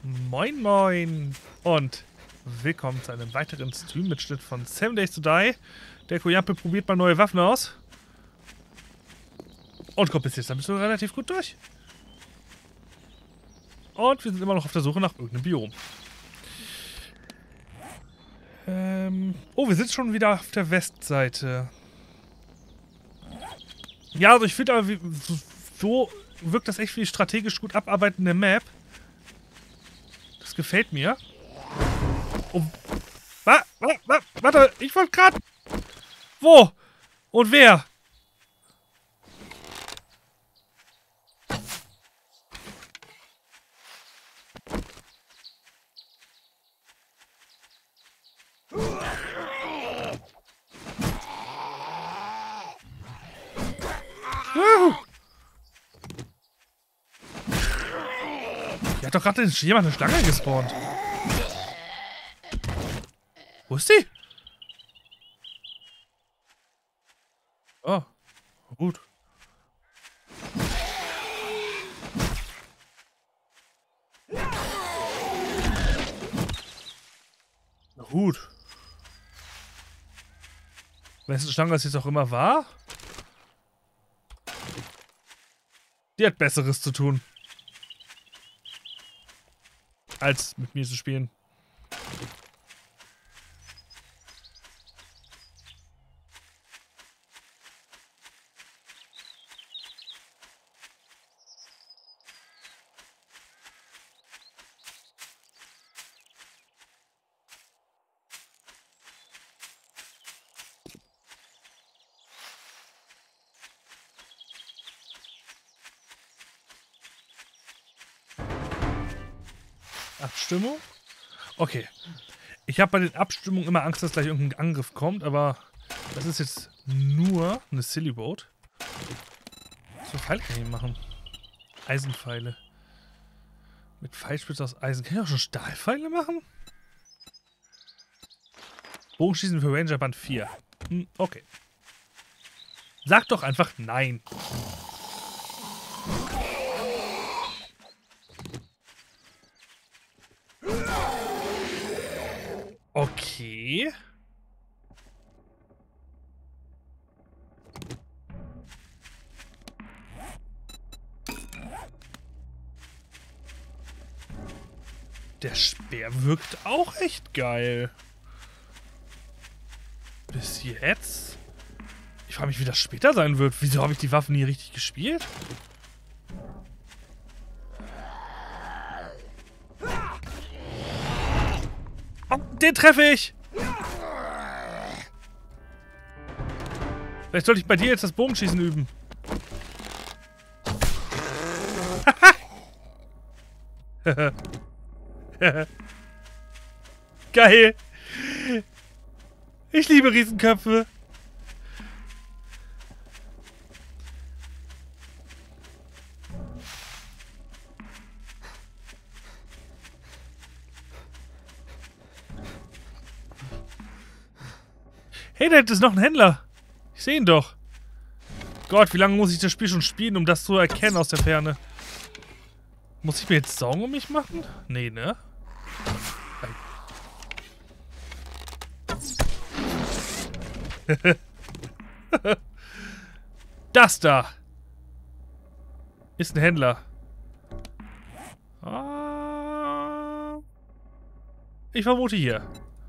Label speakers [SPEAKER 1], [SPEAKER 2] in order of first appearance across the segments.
[SPEAKER 1] Moin Moin und willkommen zu einem weiteren Stream-Mitschnitt von 7 Days to Die. Der Koyappe probiert mal neue Waffen aus. Und kommt bis jetzt damit so relativ gut durch. Und wir sind immer noch auf der Suche nach irgendeinem Biom. Oh, wir sind schon wieder auf der Westseite. Ja, also ich finde aber, so wirkt das echt wie strategisch gut abarbeitende Map. Das gefällt mir. Oh, warte, ich wollte gerade... Wo? Und wer? Hier hat doch gerade jemand eine Schlange gespawnt. Wo ist die? Oh, gut. Na gut. Wessen Schlange das jetzt auch immer war? Die hat Besseres zu tun. Als mit mir zu spielen. Abstimmung? Okay. Ich habe bei den Abstimmungen immer Angst, dass gleich irgendein Angriff kommt, aber das ist jetzt nur eine Silly Boat. Was für Pfeile kann ich machen? Eisenpfeile. Mit Pfeilspitze aus Eisen. Kann ich auch schon Stahlpfeile machen? Bogenschießen für Ranger Band 4. Okay. Sag doch einfach nein. Okay. Der Speer wirkt auch echt geil. Bis jetzt? Ich frage mich, wie das später sein wird. Wieso habe ich die Waffen nie richtig gespielt? Oh, den treffe ich! Vielleicht sollte ich bei dir jetzt das Bogenschießen üben. Geil! Ich liebe Riesenköpfe. Hey, da ist noch ein Händler. Ich sehe ihn doch. Gott, wie lange muss ich das Spiel schon spielen, um das zu erkennen aus der Ferne? Muss ich mir jetzt Sorgen um mich machen? Nee, ne? Das da ist ein Händler. Ich vermute hier.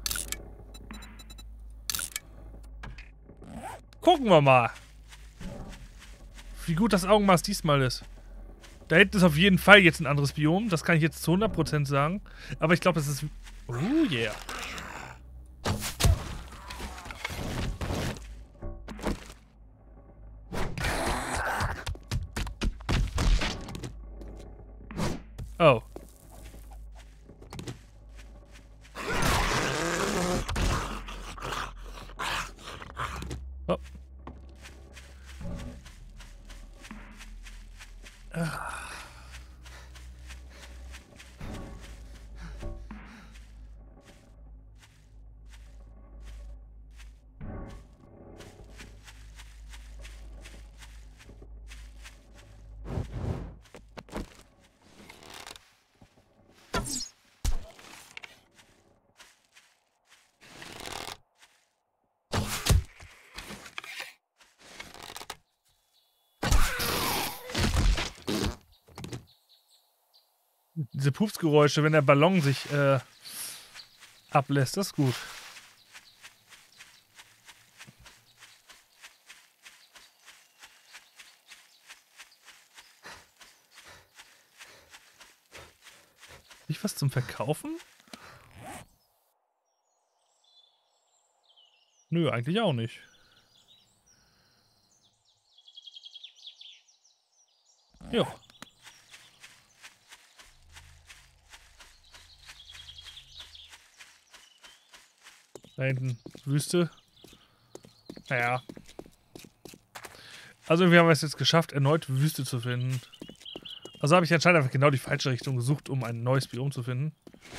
[SPEAKER 1] Gucken wir mal, wie gut das Augenmaß diesmal ist. Da hinten ist auf jeden Fall jetzt ein anderes Biom. Das kann ich jetzt zu 100% sagen. Aber ich glaube, das ist... Oh yeah. Oh. Oh. Diese Pupsgeräusche, wenn der Ballon sich ablässt, das ist gut. Nicht was zum Verkaufen? Nö, eigentlich auch nicht. Jo. Da hinten Wüste. Naja. Also wir haben es jetzt geschafft, erneut Wüste zu finden. Also habe ich anscheinend einfach genau die falsche Richtung gesucht, um ein neues Biom zu finden.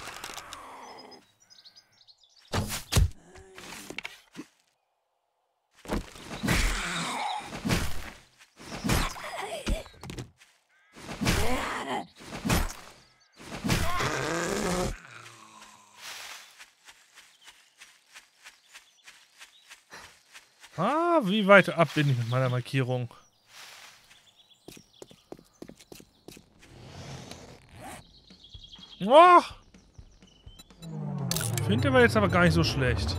[SPEAKER 1] Ah, wie weit ab bin ich mit meiner Markierung? Oh! Ich finde, der war jetzt aber gar nicht so schlecht.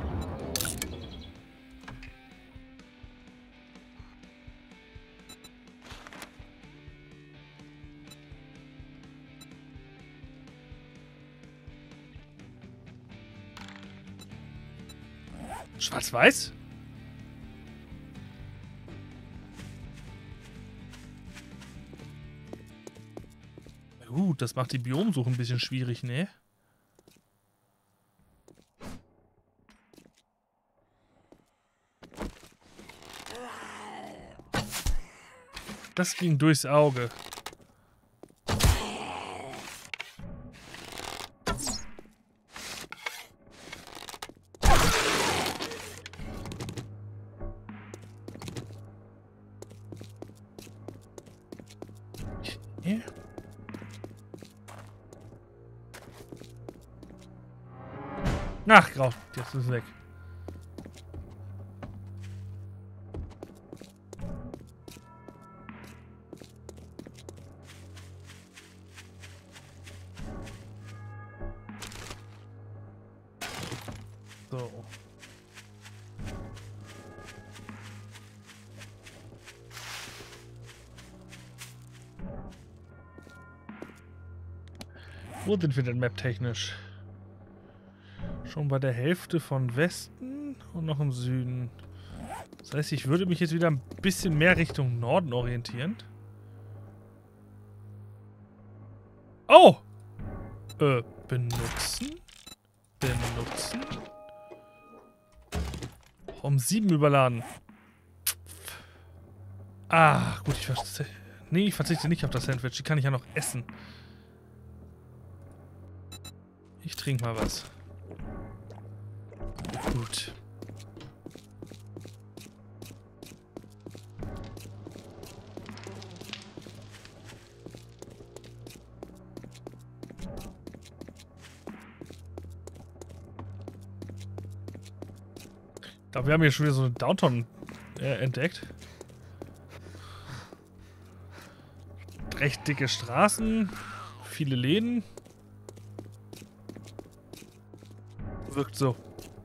[SPEAKER 1] Schwarz-Weiß? Gut, das macht die Biomsuche ein bisschen schwierig, ne? Das ging durchs Auge. Okay. Ach, grau. Jetzt ist es weg. So. Wo sind wir denn map-technisch? Schon bei der Hälfte von Westen und noch im Süden. Das heißt, ich würde mich jetzt wieder ein bisschen mehr Richtung Norden orientieren. Oh! Benutzen? Benutzen? Um 7 überladen. Ah, gut, ich verstehe. Nee, ich verzichte nicht auf das Sandwich. Die kann ich ja noch essen. Ich trinke mal was. Gut. Ich glaube, wir haben hier schon wieder so eine Downtown entdeckt. Recht dicke Straßen, viele Läden. Wirkt so.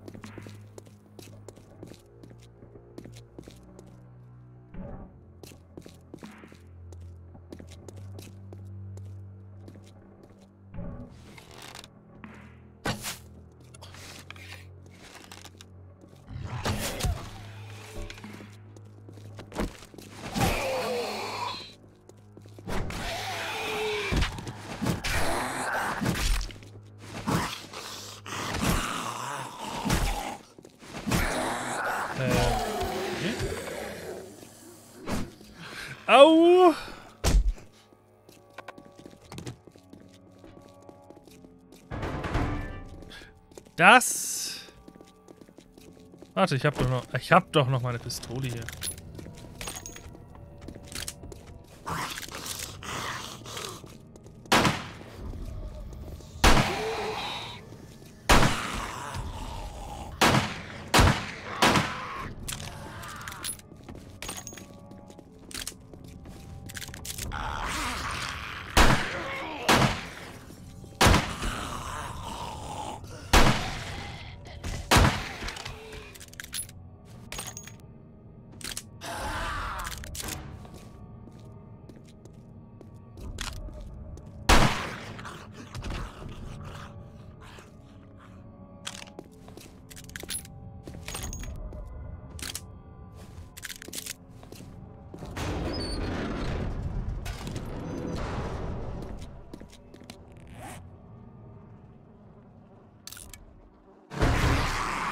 [SPEAKER 1] Au! Das... Warte, ich hab doch noch meine Pistole hier.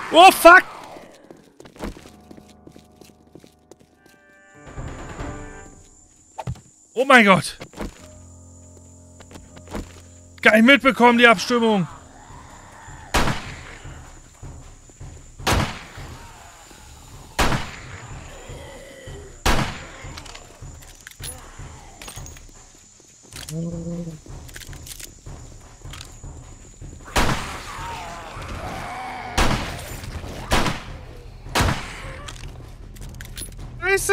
[SPEAKER 1] Oh, fuck! Oh mein Gott! Gar nicht mitbekommen, die Abstimmung! Scheiße!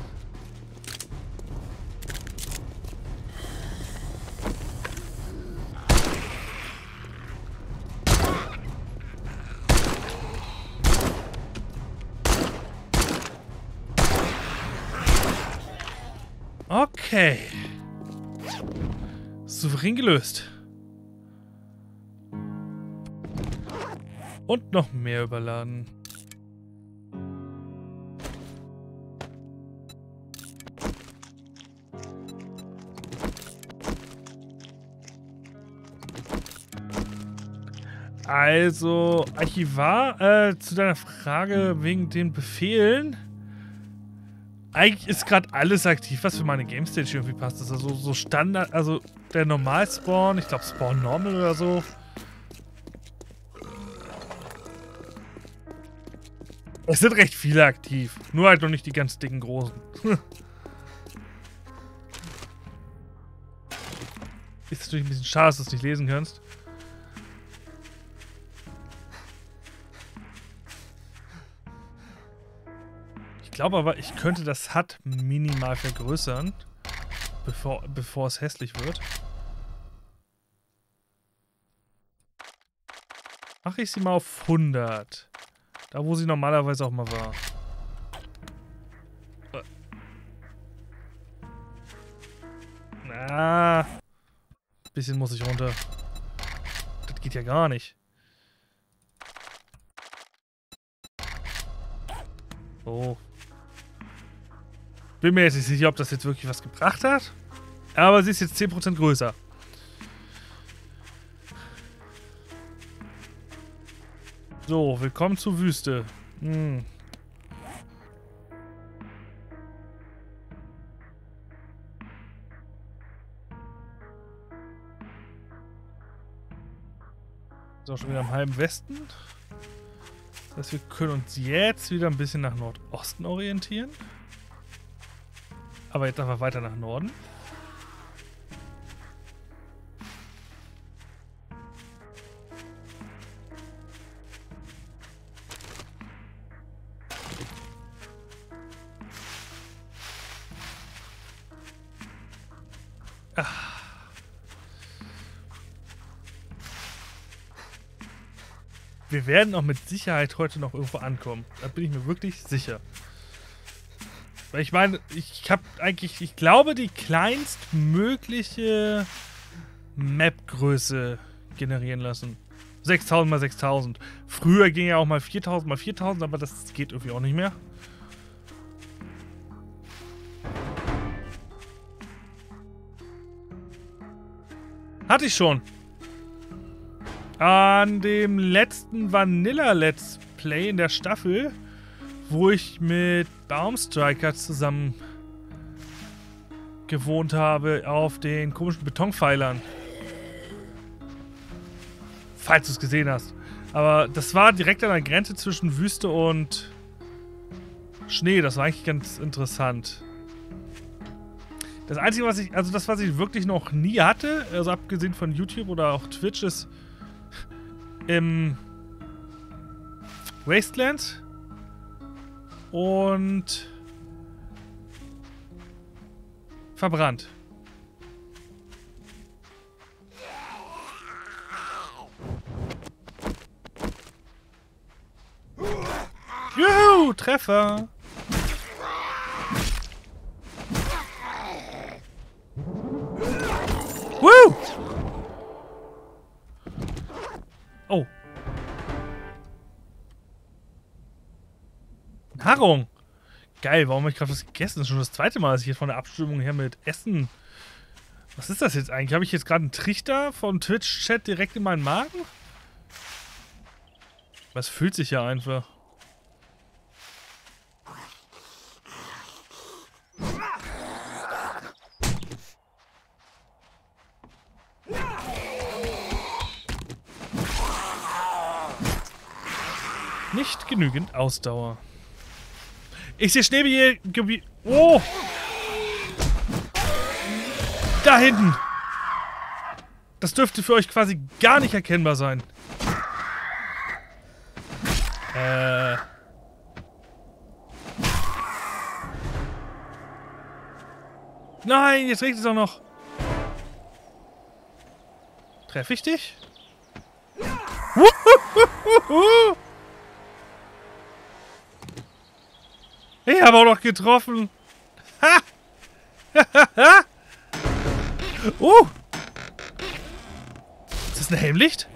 [SPEAKER 1] Okay. Souverän gelöst. Und noch mehr überladen. Also, Archivar, zu deiner Frage wegen den Befehlen. Eigentlich ist gerade alles aktiv, was für meine Game Stage irgendwie passt. Das ist also so Standard, also der Normal-Spawn, ich glaube Spawn Normal oder so. Es sind recht viele aktiv, nur halt noch nicht die ganz dicken Großen. Ist natürlich ein bisschen schade, dass du es nicht lesen kannst. Ich glaube aber, ich könnte das HUD minimal vergrößern, bevor es hässlich wird. Mache ich sie mal auf 100. Da, wo sie normalerweise auch mal war. Na, bisschen muss ich runter. Das geht ja gar nicht. So. Bin mir jetzt nicht sicher, ob das jetzt wirklich was gebracht hat. Aber sie ist jetzt 10% größer. So, willkommen zur Wüste. Hm. So, schon wieder am halben Westen. Das heißt, wir können uns jetzt wieder ein bisschen nach Nordosten orientieren. Aber jetzt einfach weiter nach Norden. Wir werden auch mit Sicherheit heute noch irgendwo ankommen. Da bin ich mir wirklich sicher. Weil ich meine, ich habe eigentlich, ich glaube, die kleinstmögliche Map-Größe generieren lassen. 6000 mal 6000. Früher ging ja auch mal 4000 mal 4000, aber das geht irgendwie auch nicht mehr. Hatte ich schon. An dem letzten Vanilla Let's Play in der Staffel, wo ich mit Baumstriker zusammen gewohnt habe auf den komischen Betonpfeilern. Falls du es gesehen hast. Aber das war direkt an der Grenze zwischen Wüste und Schnee. Das war eigentlich ganz interessant. Das Einzige, was ich wirklich noch nie hatte, also abgesehen von YouTube oder auch Twitch, ist im Wasteland und verbrannt. Juhu, Treffer! Woo! Oh. Nahrung. Geil, warum habe ich gerade was gegessen? Das ist schon das zweite Mal, dass ich hier von der Abstimmung her mit Essen... Was ist das jetzt eigentlich? Habe ich jetzt gerade einen Trichter vom Twitch-Chat direkt in meinen Magen? Was fühlt sich ja einfach. Nicht genügend Ausdauer. Ich sehe Schneegebiet. Oh! Da hinten! Das dürfte für euch quasi gar nicht erkennbar sein. Nein, jetzt regnet es auch noch. Treffe ich dich? Ich habe auch noch getroffen. Ha! Ist das ein Helmlicht?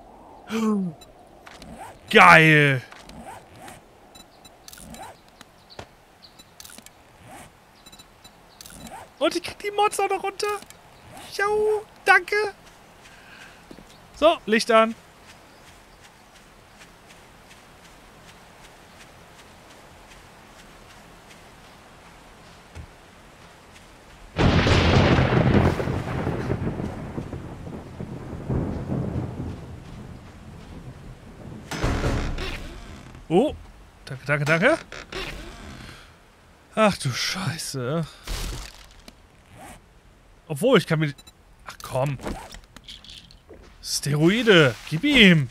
[SPEAKER 1] Geil. Und ich krieg die Mods auch noch runter. Ciao. Danke. So, Licht an. Oh, danke, danke, danke. Ach du Scheiße. Obwohl, ich kann mir... Ach komm. Steroide, gib ihm.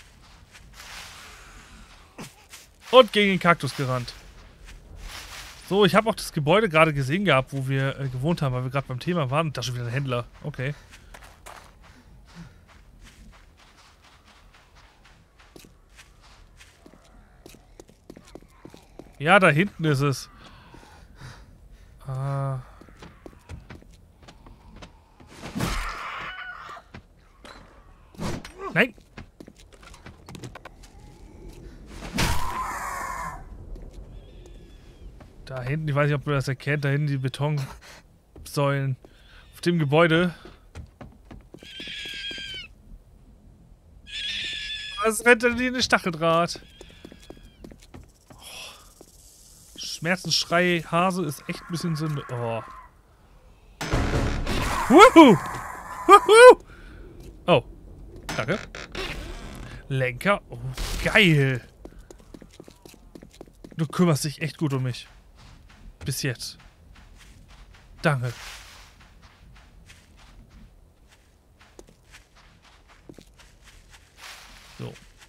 [SPEAKER 1] Und gegen den Kaktus gerannt. So, ich habe auch das Gebäude gerade gesehen gehabt, wo wir gewohnt haben, weil wir gerade beim Thema waren. Und da ist schon wieder ein Händler. Okay. Ja, da hinten ist es. Nein! Da hinten, ich weiß nicht, ob ihr das erkennt, da hinten die Betonsäulen auf dem Gebäude. Was rennt denn hier in den Stacheldraht? Schmerzensschrei Hase ist echt ein bisschen Sünde. Oh. Wuhu! Wuhu! Oh. Danke. Lenker. Oh, geil. Du kümmerst dich echt gut um mich. Bis jetzt. Danke. So.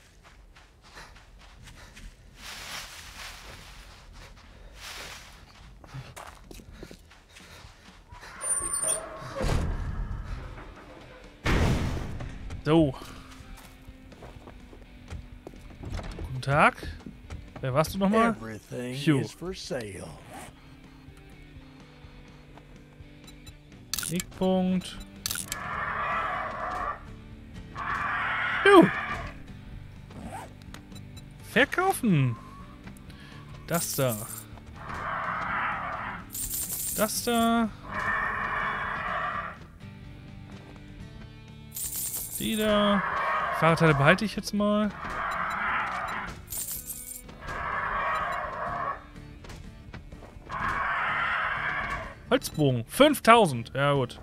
[SPEAKER 1] So. Guten Tag. Wer warst du nochmal? Hugh. Wegpunkt. Hugh. Verkaufen. Das da. Das da. Die da. Fahrradteile behalte ich jetzt mal. Holzbogen. 5000. Ja, gut.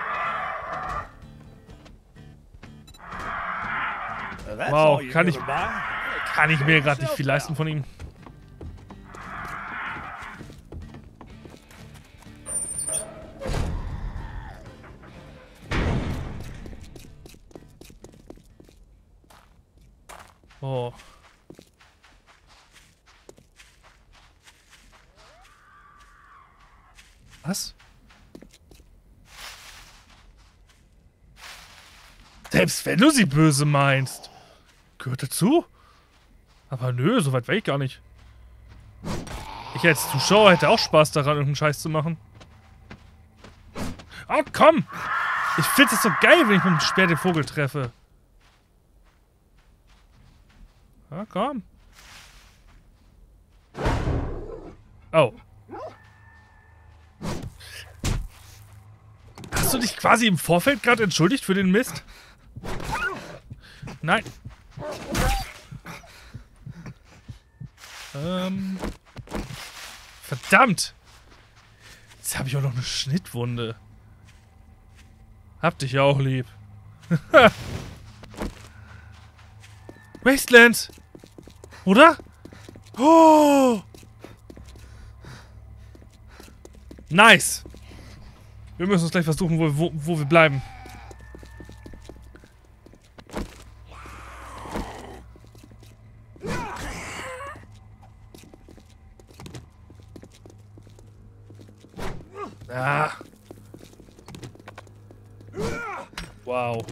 [SPEAKER 1] Wow, kann ich mir gerade nicht viel leisten von ihm. Oh. Was? Selbst wenn du sie böse meinst. Gehört dazu? Aber nö, so weit wäre ich gar nicht. Ich als Zuschauer hätte auch Spaß daran, irgendeinen Scheiß zu machen. Oh, komm! Ich finde es so geil, wenn ich mit dem Speer den Vogel treffe. Ja, komm. Oh. Hast du dich quasi im Vorfeld gerade entschuldigt für den Mist? Nein. Verdammt! Jetzt habe ich auch noch eine Schnittwunde. Hab dich ja auch lieb. Wastelands! Oder? Oh! Nice! Wir müssen uns gleich versuchen, wo wir bleiben. Ah. Wow.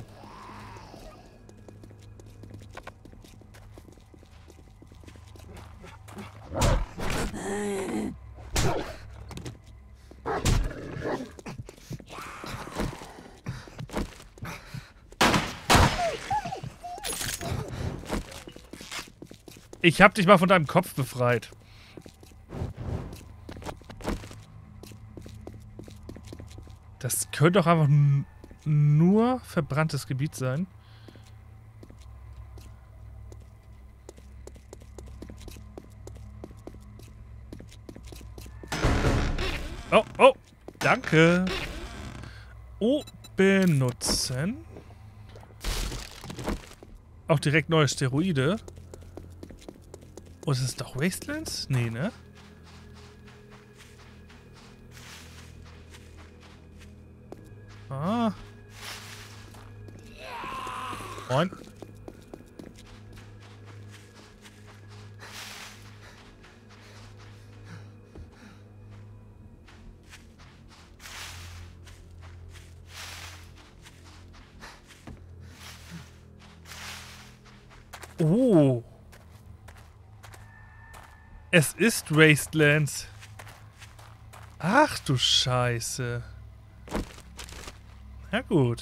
[SPEAKER 1] Ich hab dich mal von deinem Kopf befreit. Das könnte doch einfach nur verbranntes Gebiet sein. Oh, oh, danke. Oh, benutzen. Auch direkt neue Steroide. Oh, ist es doch Wastelands? Nee, ne? Ah. Moin. Oh. Es ist Wastelands. Ach du Scheiße. Ja gut.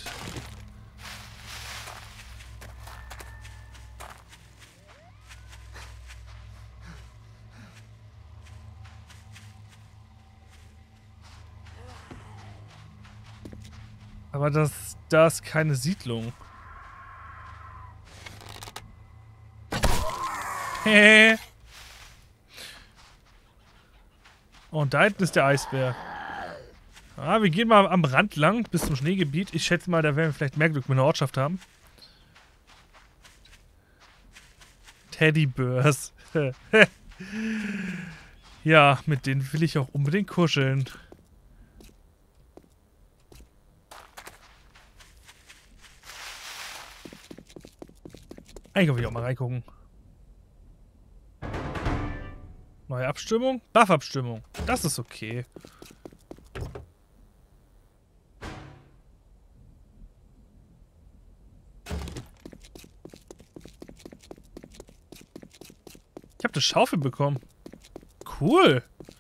[SPEAKER 1] Aber da ist keine Siedlung. Hehe. Und da hinten ist der Eisbär. Ah, wir gehen mal am Rand lang bis zum Schneegebiet. Ich schätze mal, da werden wir vielleicht mehr Glück mit einer Ortschaft haben. Teddybärs. Ja, mit denen will ich auch unbedingt kuscheln. Eigentlich will ich auch mal reingucken. Neue Abstimmung? Buff-Abstimmung. Das ist okay. Ich habe eine Schaufel bekommen. Cool.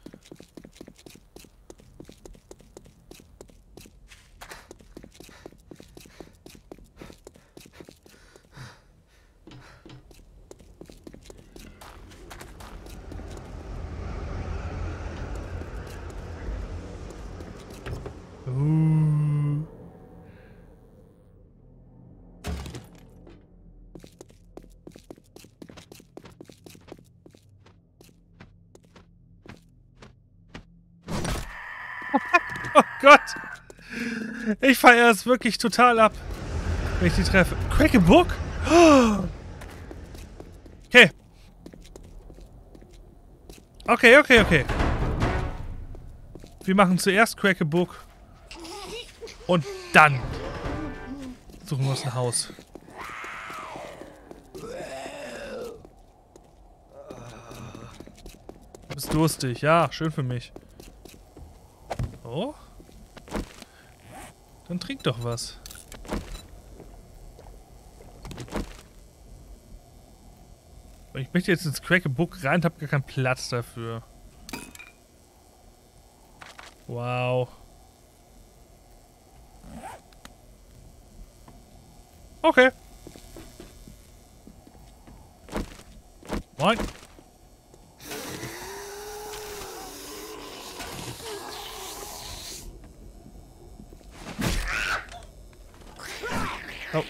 [SPEAKER 1] Oh Gott! Ich feiere es wirklich total ab, wenn ich die treffe. Crack a Book? Okay. Okay. Wir machen zuerst Crack a Book. Und dann suchen wir uns ein Haus. Du bist durstig. Ja, schön für mich. Oh? Dann trink doch was. Ich möchte jetzt ins Crack a Book rein und habe gar keinen Platz dafür. Wow. Okay. Moin. Oh.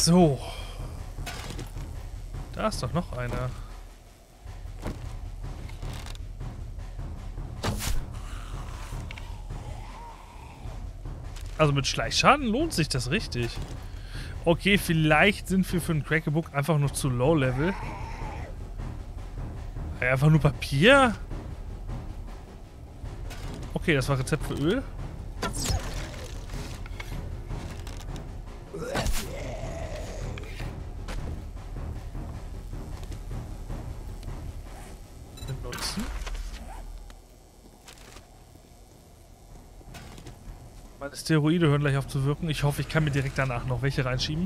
[SPEAKER 1] So. Da ist doch noch einer. Also mit Schleichschaden lohnt sich das richtig. Okay, vielleicht sind wir für ein Crackbook einfach noch zu low level. Einfach nur Papier? Okay, das war Rezept für Öl. Benutzen. Meine Steroide hören gleich auf zu wirken. Ich hoffe, ich kann mir direkt danach noch welche reinschieben.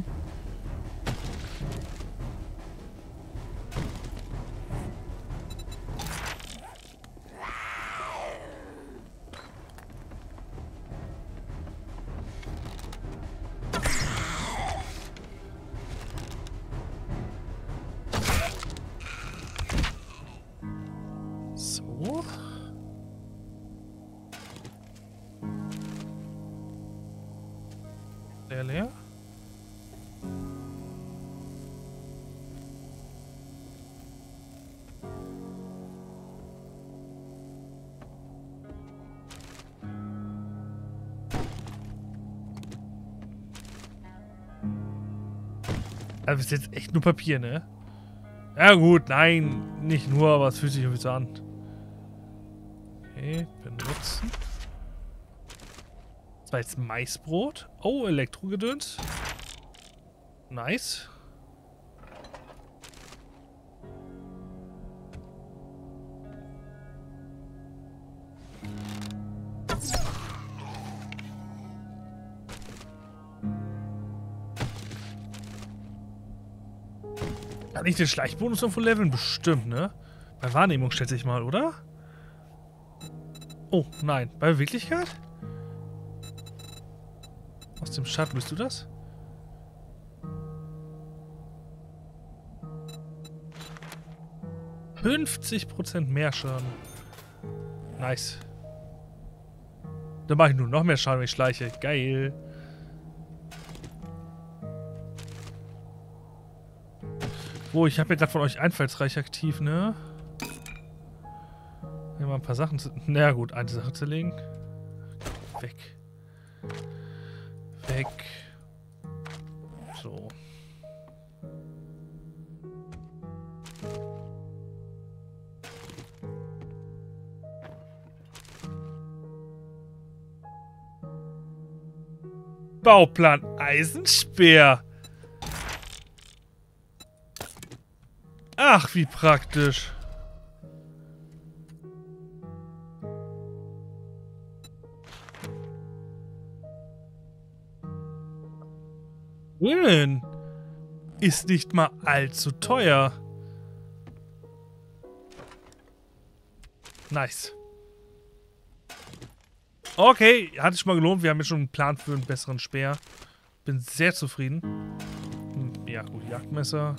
[SPEAKER 1] So. Leer. Also ist jetzt echt nur Papier, ne? Ja gut, nein, nicht nur, aber es fühlt sich irgendwie so an. Okay, benutzen. Das war jetzt Maisbrot. Oh, Elektrogedöns. Nice. Kann ich den Schleichbonus irgendwo leveln? Bestimmt, ne? Bei Wahrnehmung schätze ich mal, oder? Oh, nein. Bei Beweglichkeit? Aus dem Schatten, bist du das? %50 mehr Schaden. Nice. Dann mache ich nur noch mehr Schaden, wenn ich schleiche. Geil. Oh, ich habe ja gerade von euch einfallsreich aktiv, ne? Hier mal ein paar Sachen zu... Na gut, eine Sache zu legen. Weg. Weg. So. Bauplan Eisenspeer. Ach, wie praktisch. Ist nicht mal allzu teuer. Nice. Okay, hat sich mal gelohnt. Wir haben jetzt schon einen Plan für einen besseren Speer. Bin sehr zufrieden. Ja, gut, Jagdmesser.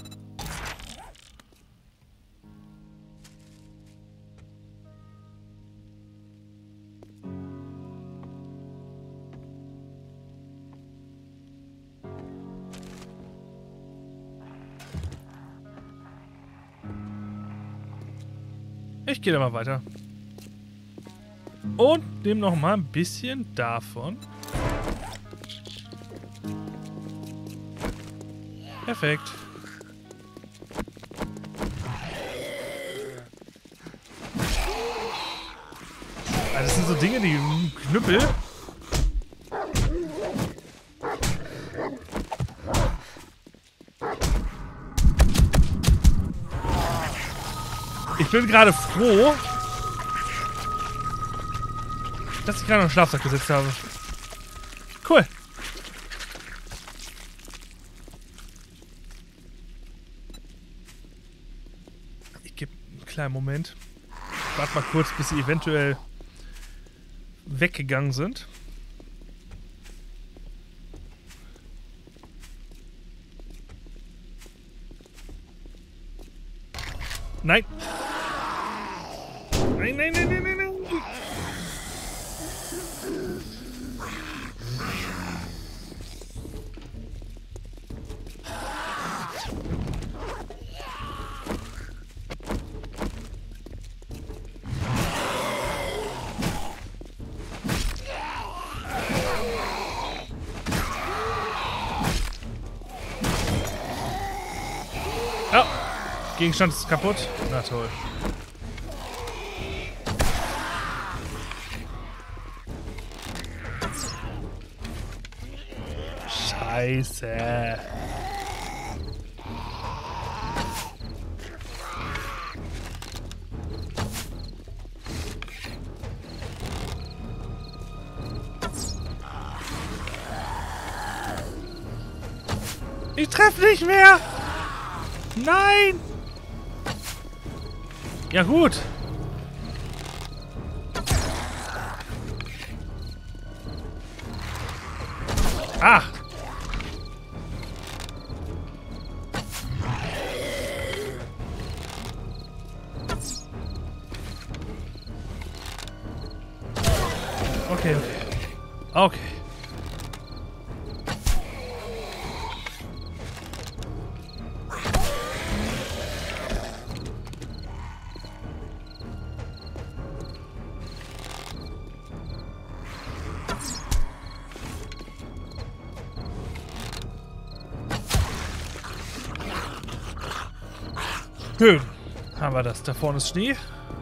[SPEAKER 1] Ich gehe da mal weiter. Und nehme noch mal ein bisschen davon. Perfekt. Also das sind so Dinge, die Knüppel. Ich bin gerade froh, dass ich gerade noch einen Schlafsack gesetzt habe. Cool. Ich gebe einen kleinen Moment. Ich warte mal kurz, bis sie eventuell weggegangen sind. Nein. Nein, nein, nein, nein, nein, nein. Gegenstand ist kaputt. Na toll. Scheiße. Ich treffe nicht mehr. Nein. Ja gut. Ah. Okay, okay. Okay. Schön. Haben wir das. Da vorne ist Schnee.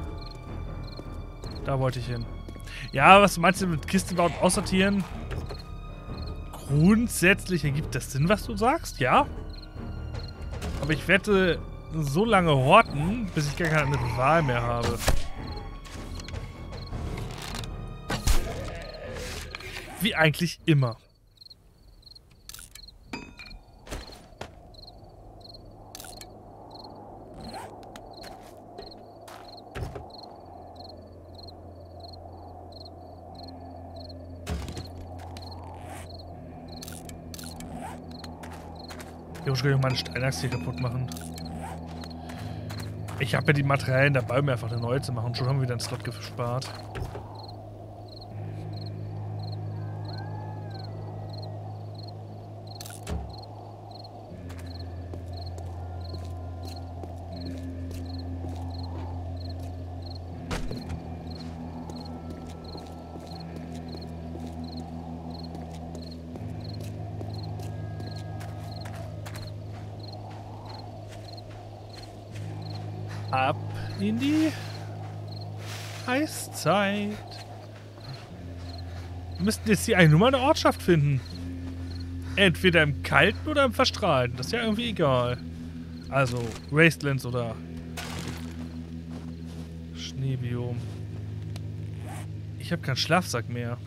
[SPEAKER 1] Da wollte ich hin. Ja, was meinst du mit Kiste bauen und aussortieren? Grundsätzlich ergibt das Sinn, was du sagst, ja. Aber ich wette so lange horten, bis ich gar keine andere Wahl mehr habe. Wie eigentlich immer. Ich kann meine Steinachs hier kaputt machen. Ich habe ja die Materialien dabei, um mir einfach eine neue zu machen. Und schon haben wir wieder einen Slot gespart. Ab in die Eiszeit. Wir müssten jetzt hier eigentlich nur mal eine Ortschaft finden. Entweder im Kalten oder im Verstrahlten. Das ist ja irgendwie egal. Also Wastelands oder Schneebiom. Ich habe keinen Schlafsack mehr.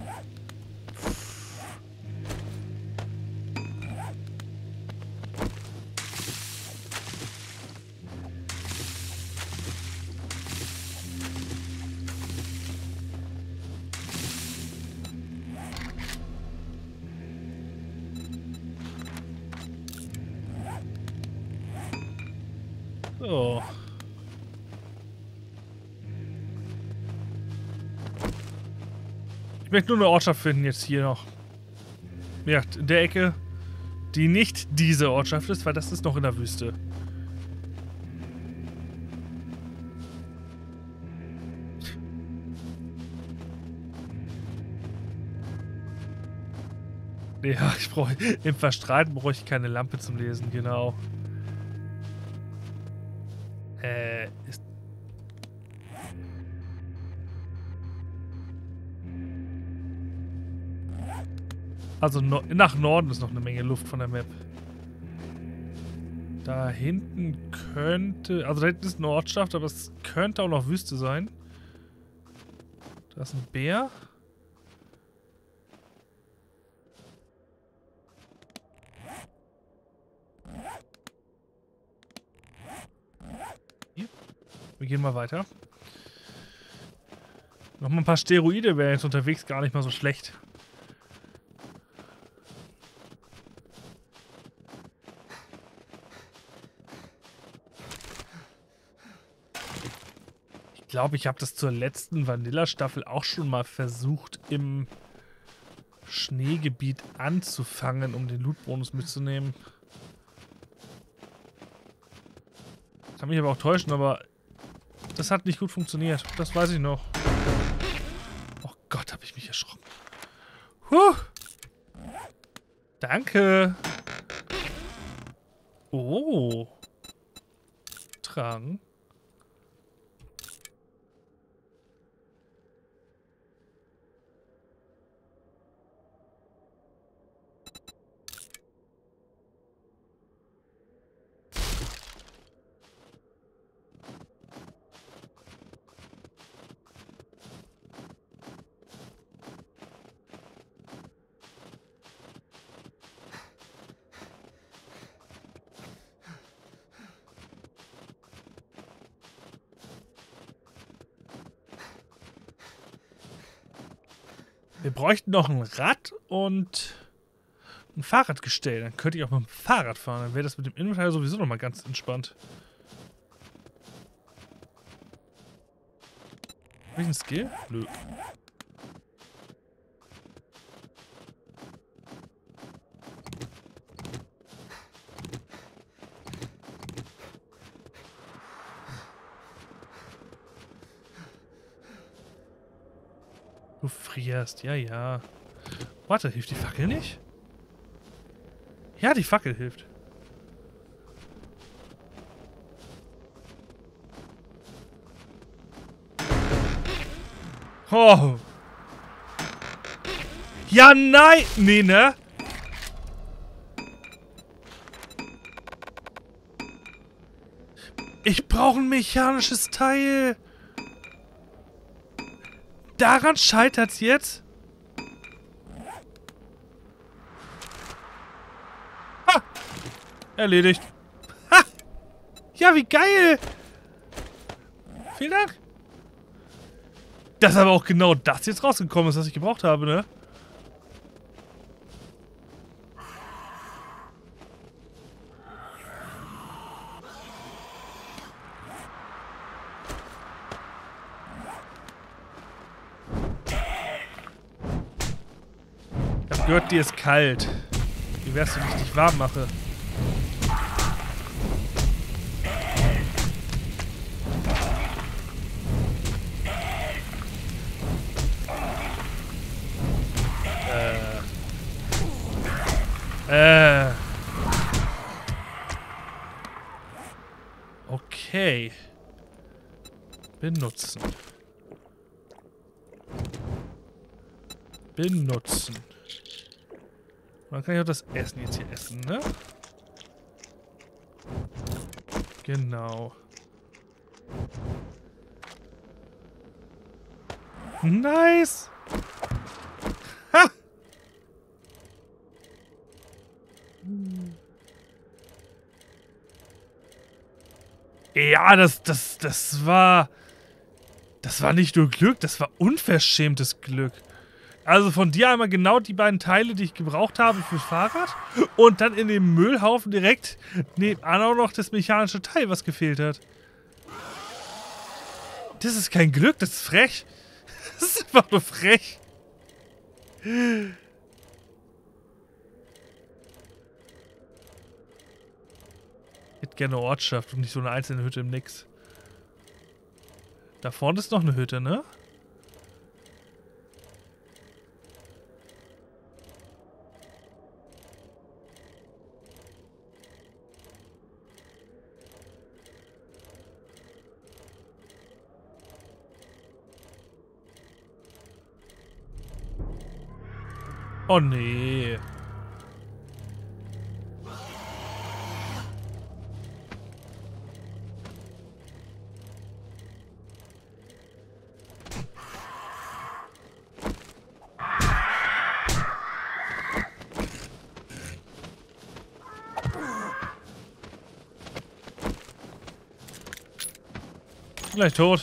[SPEAKER 1] So. Ich möchte nur eine Ortschaft finden jetzt hier noch. Ja, in der Ecke, die nicht diese Ortschaft ist, weil das ist noch in der Wüste. Ja, ich brauche im Verstrahlten brauche ich keine Lampe zum Lesen, genau. Ist also nach Norden ist noch eine Menge Luft von der Map. Da hinten könnte, also da hinten ist eine Ortschaft, aber es könnte auch noch Wüste sein. Da ist ein Bär. Wir gehen mal weiter. Nochmal ein paar Steroide wären jetzt unterwegs gar nicht mal so schlecht. Ich glaube, ich habe das zur letzten Vanilla-Staffel auch schon mal versucht, im Schneegebiet anzufangen, um den Loot-Bonus mitzunehmen. Kann mich aber auch täuschen, aber das hat nicht gut funktioniert. Das weiß ich noch. Oh Gott, habe ich mich erschrocken. Huh. Danke. Oh. fragen. Wir bräuchten noch ein Rad und ein Fahrradgestell. Dann könnte ich auch mit dem Fahrrad fahren. Dann wäre das mit dem Inventar sowieso noch mal ganz entspannt. Welchen Skill? Nö. Du frierst, ja, ja. Warte, hilft die Fackel nicht? Ja, die Fackel hilft. Oh. Ja, nein! Nee, ne? Ich brauche ein mechanisches Teil. Daran scheitert's jetzt? Ha! Erledigt. Ha! Ja, wie geil! Vielen Dank. Dass aber auch genau das jetzt rausgekommen ist, was ich gebraucht habe, ne? Ich hab gehört, dir ist kalt. Wie wär's, wenn ich dich warm mache? Okay. Benutzen. Benutzen. Dann kann ich auch das Essen jetzt hier essen, ne? Genau. Nice! Ha! Ja, das war... Das war nicht nur Glück, das war unverschämtes Glück. Also von dir einmal genau die beiden Teile, die ich gebraucht habe fürs Fahrrad. Und dann in dem Müllhaufen direkt nebenan auch noch das mechanische Teil, was gefehlt hat. Das ist kein Glück, das ist frech. Das ist einfach nur frech. Ich hätte gerne eine Ortschaft und nicht so eine einzelne Hütte im Nix. Da vorne ist noch eine Hütte, ne? Oh nee. Gleich tot.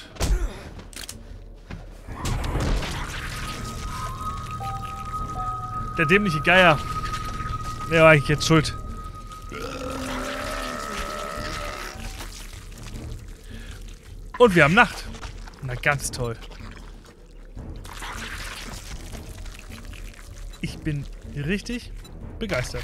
[SPEAKER 1] Der dämliche Geier. Der war eigentlich jetzt schuld. Und wir haben Nacht. Na, ganz toll. Ich bin richtig begeistert.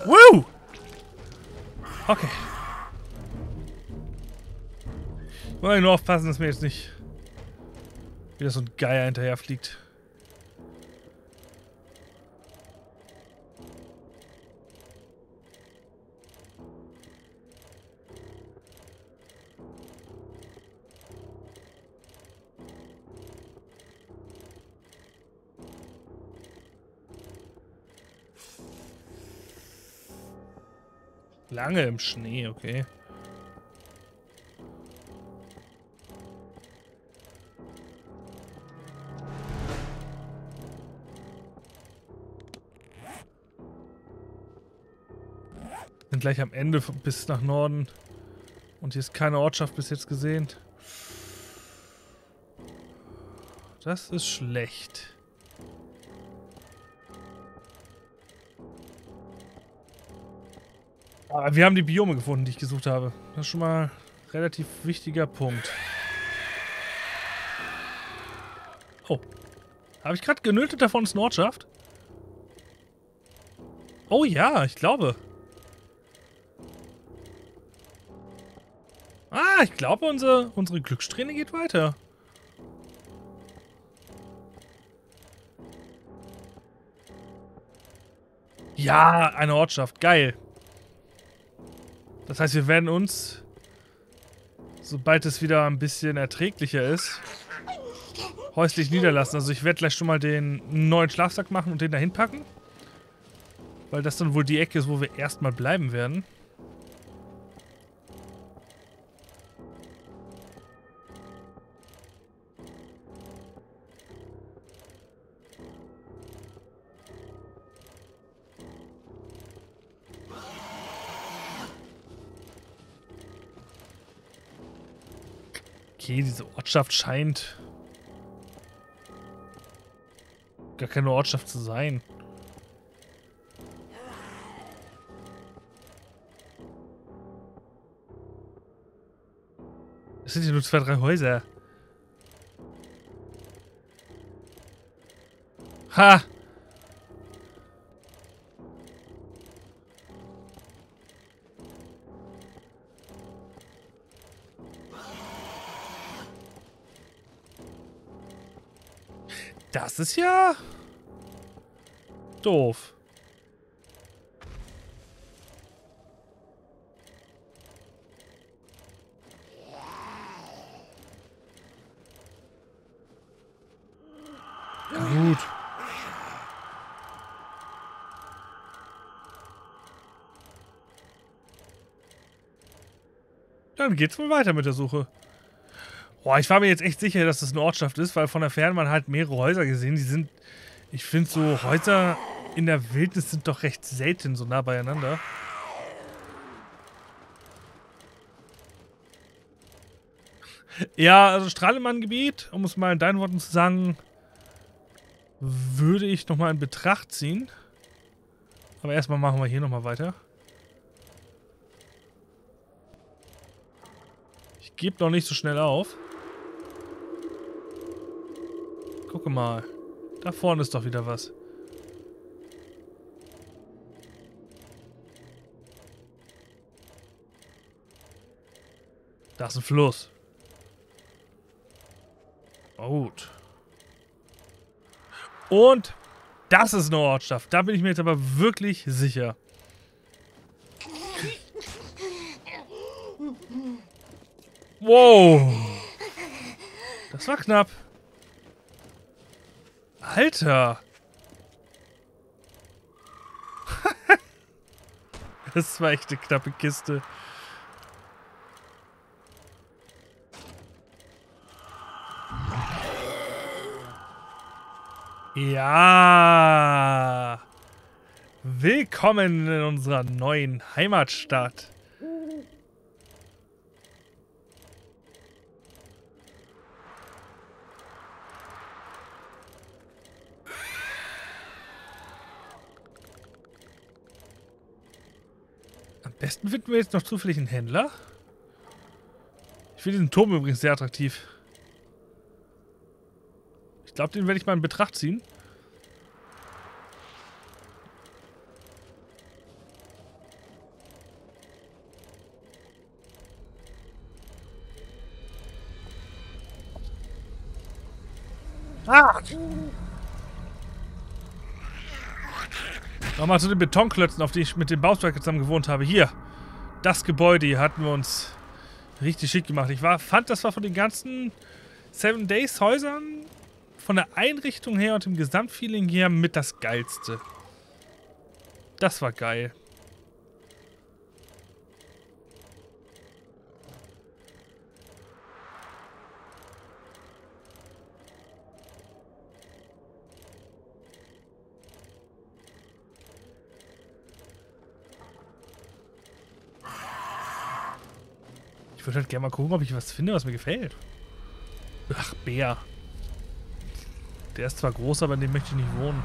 [SPEAKER 1] Woo! Okay. Wollen wir nur aufpassen, dass mir jetzt nicht wieder so ein Geier hinterher fliegt. Lange im Schnee, okay. Sind gleich am Ende bis nach Norden. Und hier ist keine Ortschaft bis jetzt gesehen. Das ist schlecht. Aber wir haben die Biome gefunden, die ich gesucht habe. Das ist schon mal ein relativ wichtiger Punkt. Oh. Habe ich gerade genötigt, davon ist eine Ortschaft? Oh ja, ich glaube. Ah, ich glaube, unsere Glückssträhne geht weiter. Ja, eine Ortschaft. Geil. Das heißt, wir werden uns, sobald es wieder ein bisschen erträglicher ist, häuslich niederlassen. Also ich werde gleich schon mal den neuen Schlafsack machen und den dahin packen. Weil das dann wohl die Ecke ist, wo wir erstmal bleiben werden. Okay, diese Ortschaft scheint gar keine Ortschaft zu sein. Es sind ja nur 2, 3 Häuser. Ha! Das ist ja doof. Ja, gut. Dann geht's wohl weiter mit der Suche. Boah, ich war mir jetzt echt sicher, dass das eine Ortschaft ist, weil von der Ferne man halt mehrere Häuser gesehen. Die sind, ich finde so Häuser in der Wildnis sind doch recht selten so nah beieinander. Ja, also Strahlemann-Gebiet, um es mal in deinen Worten zu sagen, würde ich nochmal in Betracht ziehen. Aber erstmal machen wir hier nochmal weiter. Ich gebe noch nicht so schnell auf. Gucke mal. Da vorne ist doch wieder was. Da ist ein Fluss. Gut. Und das ist eine Ortschaft. Da bin ich mir jetzt aber wirklich sicher. Wow. Das war knapp. Alter. Das war echt eine knappe Kiste. Ja. Willkommen in unserer neuen Heimatstadt. Am besten finden wir jetzt noch zufällig einen Händler. Ich finde diesen Turm übrigens sehr attraktiv. Ich glaube, den werde ich mal in Betracht ziehen. Ah! Nochmal zu den Betonklötzen, auf die ich mit dem Bauswerker zusammen gewohnt habe. Hier, das Gebäude hier hatten wir uns richtig schick gemacht. Fand, das war von den ganzen 7 Days Häusern von der Einrichtung her und dem Gesamtfeeling her mit das Geilste. Das war geil. Ich würde halt gerne mal gucken, ob ich was finde, was mir gefällt. Ach, Bär. Der ist zwar groß, aber in dem möchte ich nicht wohnen.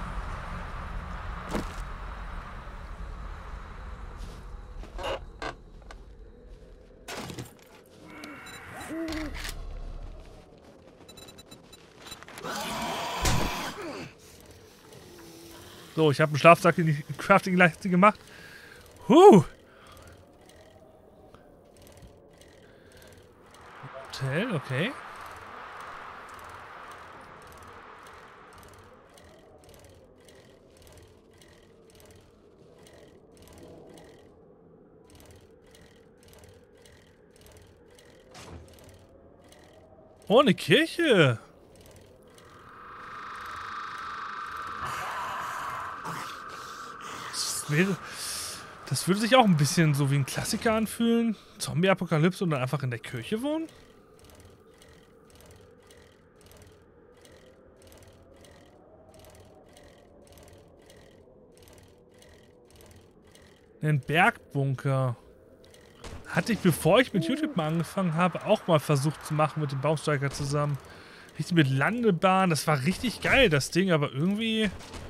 [SPEAKER 1] So, ich habe einen Schlafsack in die Crafting-Leiste gemacht. Hotel, okay. Oh, eine Kirche. Das würde sich auch ein bisschen so wie ein Klassiker anfühlen. Zombie-Apokalypse und dann einfach in der Kirche wohnen. Ein Bergbunker. Hatte ich, bevor ich mit YouTube mal angefangen habe, auch mal versucht zu machen mit dem Bausteiger zusammen. Richtig mit Landebahn. Das war richtig geil, das Ding, aber irgendwie...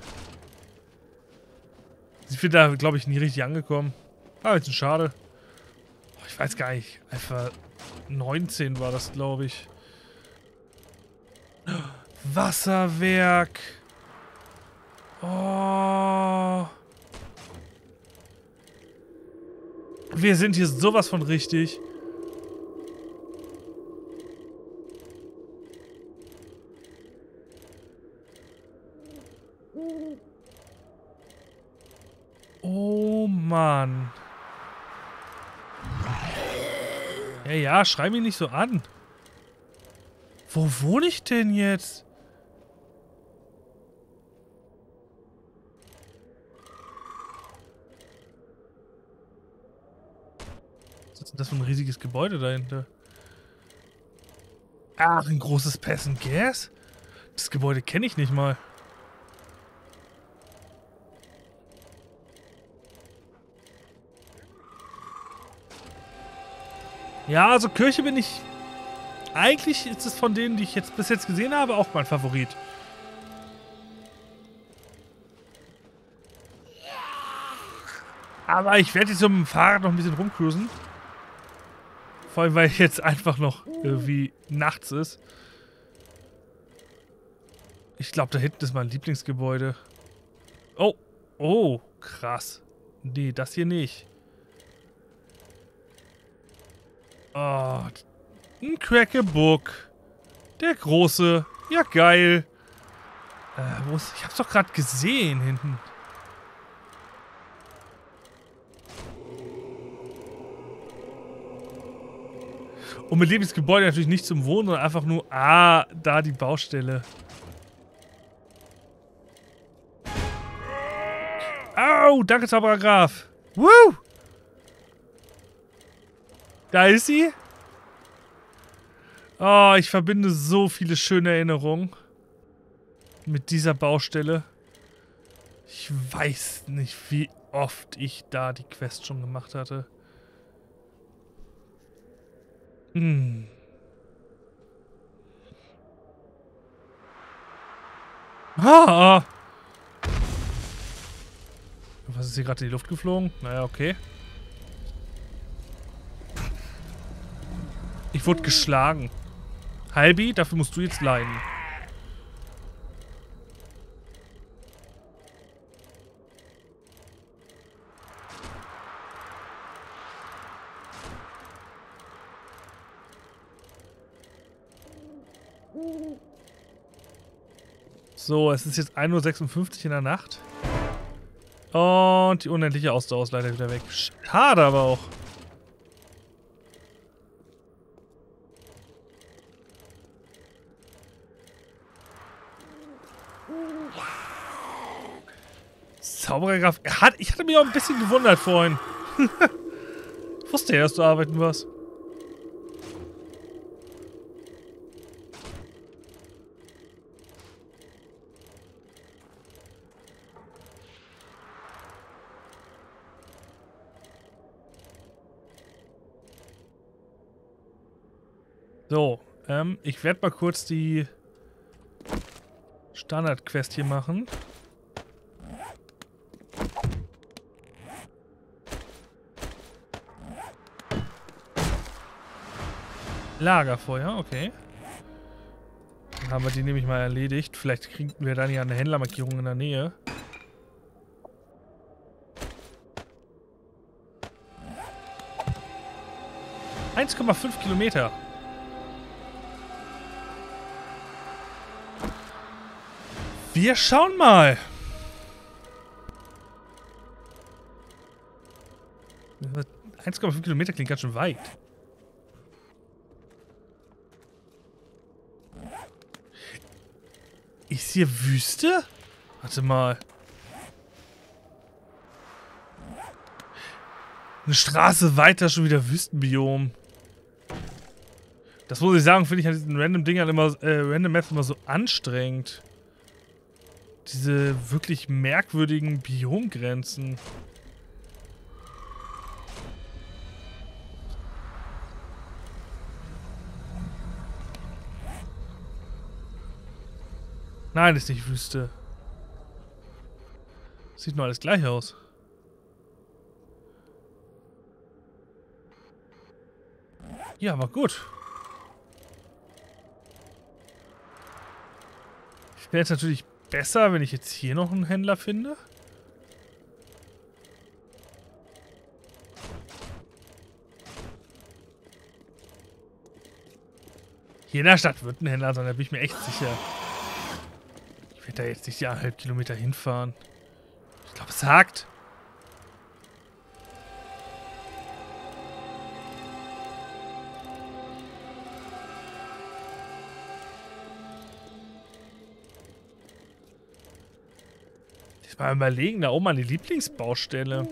[SPEAKER 1] Ich bin da, glaube ich, nie richtig angekommen. War jetzt schade. Ich weiß gar nicht. Einfach 19 war das, glaube ich. Wasserwerk. Oh. Wir sind hier sowas von richtig. Oh Mann. Ja, schrei mich nicht so an. Wo wohne ich denn jetzt? Was ist denn das für ein riesiges Gebäude dahinter? Ach, ein großes Pass and Gas? Das Gebäude kenne ich nicht mal. Ja, also Kirche bin ich... Eigentlich ist es von denen, die ich jetzt bis jetzt gesehen habe, auch mein Favorit. Aber ich werde jetzt so mit dem Fahrrad noch ein bisschen rumcruisen. Vor allem, weil jetzt einfach noch irgendwie nachts ist. Ich glaube, da hinten ist mein Lieblingsgebäude. Oh, oh, krass. Nee, das hier nicht. Oh, ein Crack-a-Book. Der große. Ja, geil. Wo ist... Ich hab's doch gerade gesehen hinten. Und mit Lieblingsgebäude natürlich nicht zum Wohnen, sondern einfach nur, da die Baustelle. Au, danke, Zauberer Graf. Woo! Da ist sie. Oh, ich verbinde so viele schöne Erinnerungen mit dieser Baustelle. Ich weiß nicht, wie oft ich da die Quest schon gemacht hatte. Hm. Ah! Was ist hier gerade in die Luft geflogen? Naja, okay. Ich wurde geschlagen. Halbi, dafür musst du jetzt leiden. So, es ist jetzt 1:56 Uhr in der Nacht. Und die unendliche Ausdauer ist leider wieder weg. Schade aber auch. Zauberergraf. Ich hatte mich auch ein bisschen gewundert vorhin. Ich wusste ja, dass du arbeiten warst. So, ich werde mal kurz die Standard-Quest hier machen. Lagerfeuer, okay. Dann haben wir die nämlich mal erledigt. Vielleicht kriegen wir dann ja eine Händlermarkierung in der Nähe. ,5 Kilometer. Wir schauen mal. 1,5 Kilometer klingt ganz schön weit. Ist hier Wüste? Warte mal. Eine Straße weiter schon wieder Wüstenbiom. Das muss ich sagen, finde ich an diesen Random-Dingern immer, Random Maps immer so anstrengend. Diese wirklich merkwürdigen Biomgrenzen. Nein, das ist nicht Wüste. Sieht nur alles gleich aus. Ja, aber gut. Ich wäre jetzt natürlich besser, wenn ich jetzt hier noch einen Händler finde. Hier in der Stadt wird ein Händler sein, da bin ich mir echt sicher. Ich werde da jetzt nicht die 1,5 Kilometer hinfahren. Ich glaube, es hakt. Ich mal überlegen, da oben an die Lieblingsbaustelle.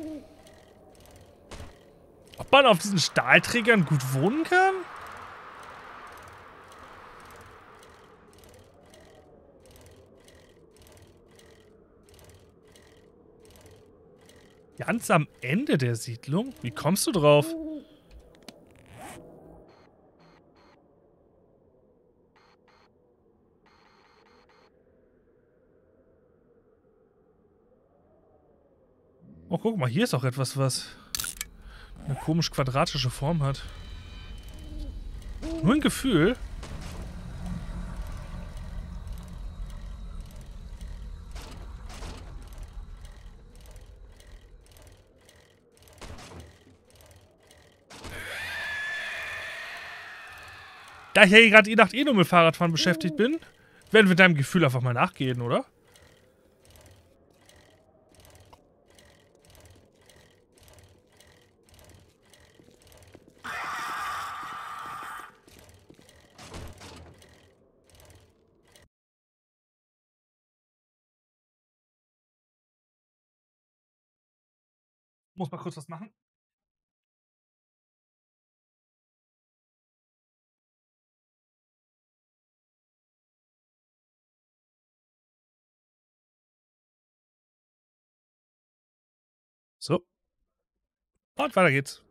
[SPEAKER 1] Ob man auf diesen Stahlträgern gut wohnen kann? Ganz am Ende der Siedlung? Wie kommst du drauf? Oh, guck mal, hier ist auch etwas, was eine komisch quadratische Form hat. Nur ein Gefühl. Da ich ja gerade die Nacht eh nur mit Fahrradfahren beschäftigt bin, werden wir deinem Gefühl einfach mal nachgehen, oder? Muss mal kurz was machen. So. Und weiter geht's.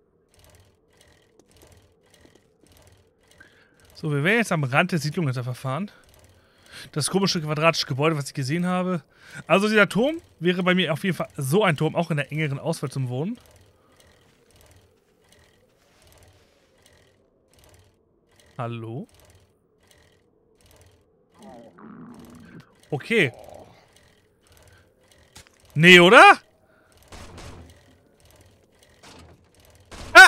[SPEAKER 1] So, wir werden jetzt am Rand der Siedlung verfahren. Das komische quadratische Gebäude, was ich gesehen habe. Also dieser Turm wäre bei mir auf jeden Fall so ein Turm, auch in der engeren Auswahl zum Wohnen. Hallo? Okay. Nee, oder? Ah!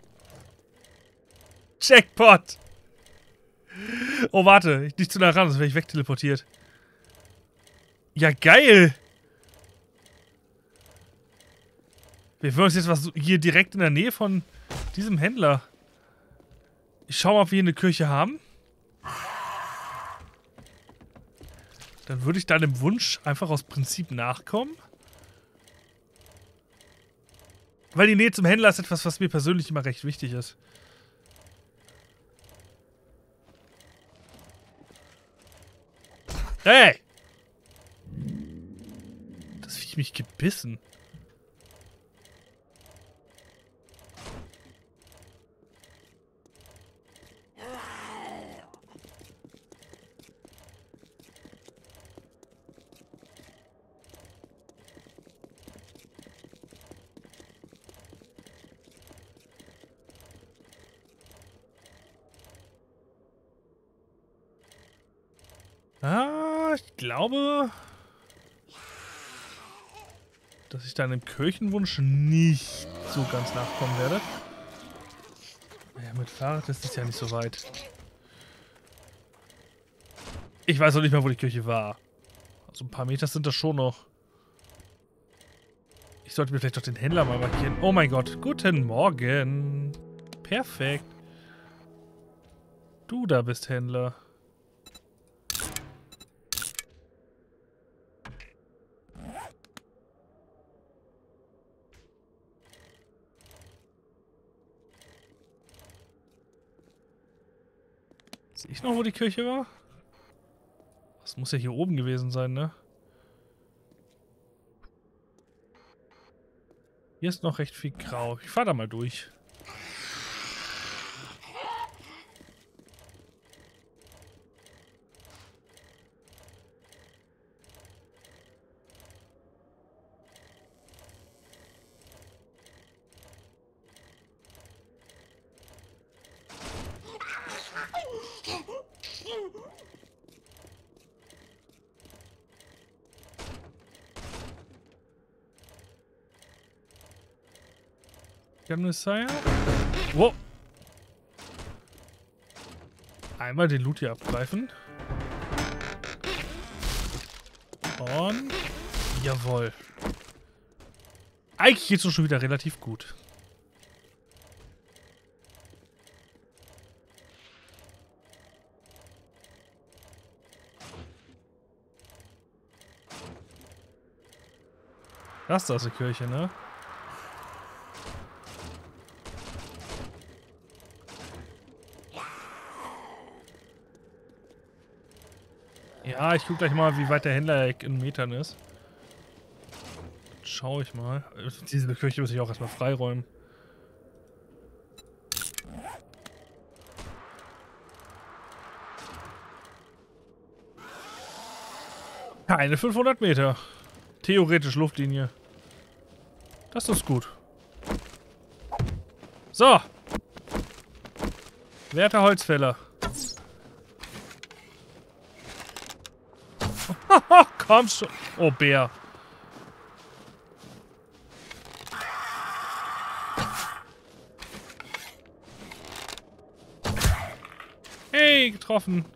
[SPEAKER 1] Jackpot! Oh, warte. Nicht zu nah ran, sonst wäre ich wegteleportiert. Ja, geil! Wir fühlen uns jetzt was hier direkt in der Nähe von diesem Händler. Ich schau mal, ob wir hier eine Kirche haben. Dann würde ich deinem Wunsch einfach aus Prinzip nachkommen. Weil die Nähe zum Händler ist etwas, was mir persönlich immer recht wichtig ist. Hey! Das Viech mich gebissen. Ich glaube, dass ich deinem Kirchenwunsch nicht so ganz nachkommen werde. Ja, mit Fahrrad ist es ja nicht so weit. Ich weiß auch nicht mehr, wo die Kirche war. Also ein paar Meter sind das schon noch. Ich sollte mir vielleicht doch den Händler mal markieren. Oh mein Gott, guten Morgen. Perfekt. Du da bist Händler. Sehe ich noch, wo die Kirche war? Das muss ja hier oben gewesen sein, ne? Hier ist noch recht viel Grau. Ich fahre da mal durch. Messiah. Wow. Einmal den Loot hier abgreifen. Und jawohl. Eigentlich geht es schon wieder relativ gut. Das ist die Kirche, ne? Ja, ich guck gleich mal, wie weit der Händler in Metern ist. Schau ich mal. Diese Kirche muss ich auch erstmal freiräumen. Keine 500 Meter. Theoretisch Luftlinie. Das ist gut. So. Werter Holzfäller. Komm schon. Oh, Bär. Hey, getroffen.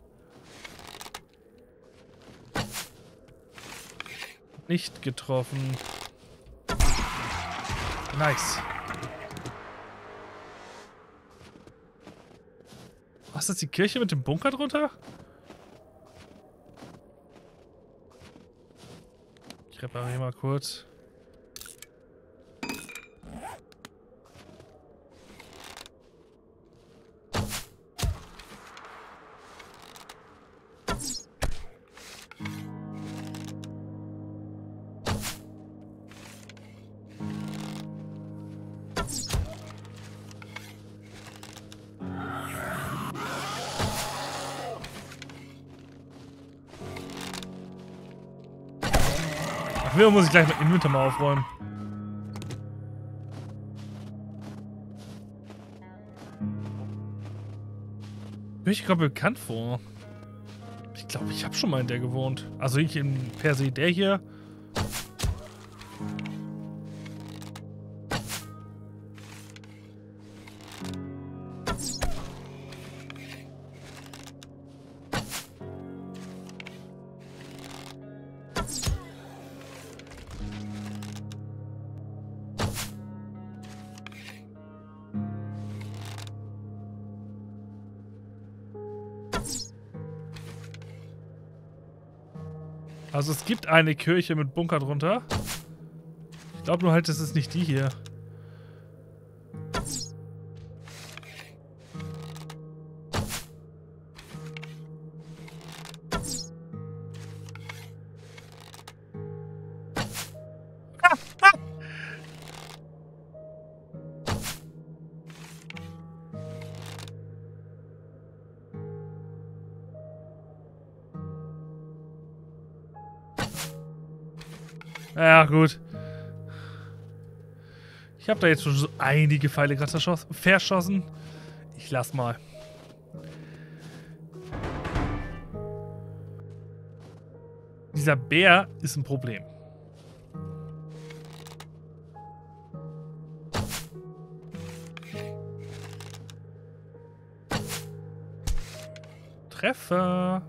[SPEAKER 1] Nicht getroffen. Nice. Was ist das, die Kirche mit dem Bunker drunter? Ich repariere mal kurz. Ach, muss ich gleich mein Inventar mal aufräumen. Ich komme bekannt vor. Ich glaube, ich habe schon mal in der gewohnt. Also nicht in per se der hier. Also es gibt eine Kirche mit Bunker drunter. Ich glaube nur halt, das ist nicht die hier. Ja, gut. Ich habe da jetzt schon so einige Pfeile gerade verschossen. Ich lass mal. Dieser Bär ist ein Problem. Treffer.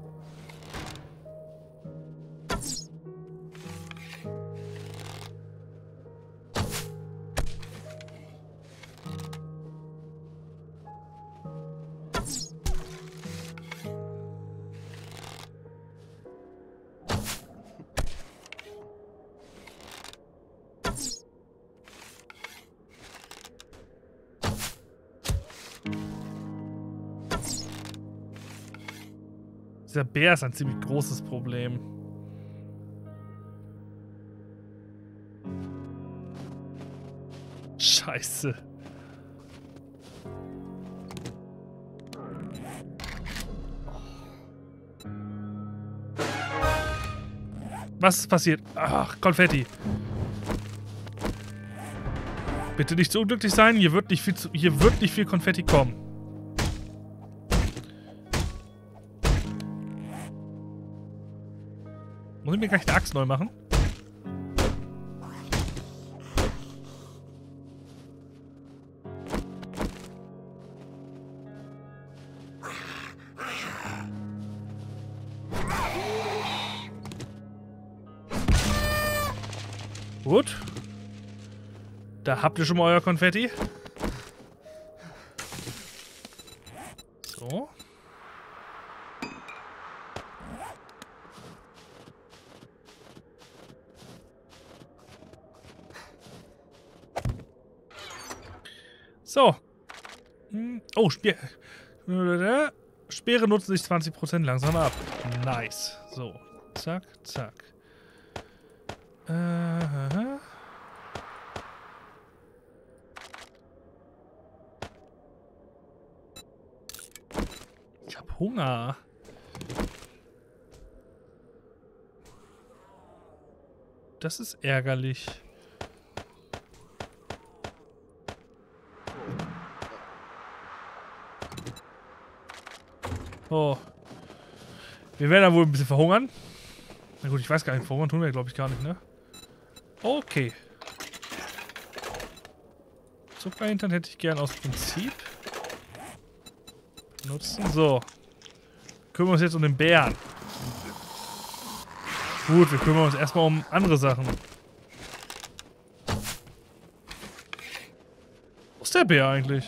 [SPEAKER 1] Dieser Bär ist ein ziemlich großes Problem. Scheiße. Was ist passiert? Ach, Konfetti. Bitte nicht so unglücklich sein. Hier wird nicht viel Konfetti kommen. Muss ich mir gleich eine Axt neu machen? Gut. Da habt ihr schon mal euer Konfetti. So. So. Oh, Speere nutzen sich 20% langsamer ab. Nice. So. Zack, zack. Ich hab Hunger. Das ist ärgerlich. Oh. Wir werden da wohl ein bisschen verhungern. Na gut, ich weiß gar nicht, verhungern tun wir, glaube ich, gar nicht, ne? Okay. Zuckerhintern hätte ich gern aus Prinzip. Nutzen. So. Kümmern wir uns jetzt um den Bären. Gut, wir kümmern uns erstmal um andere Sachen. Wo ist der Bär eigentlich?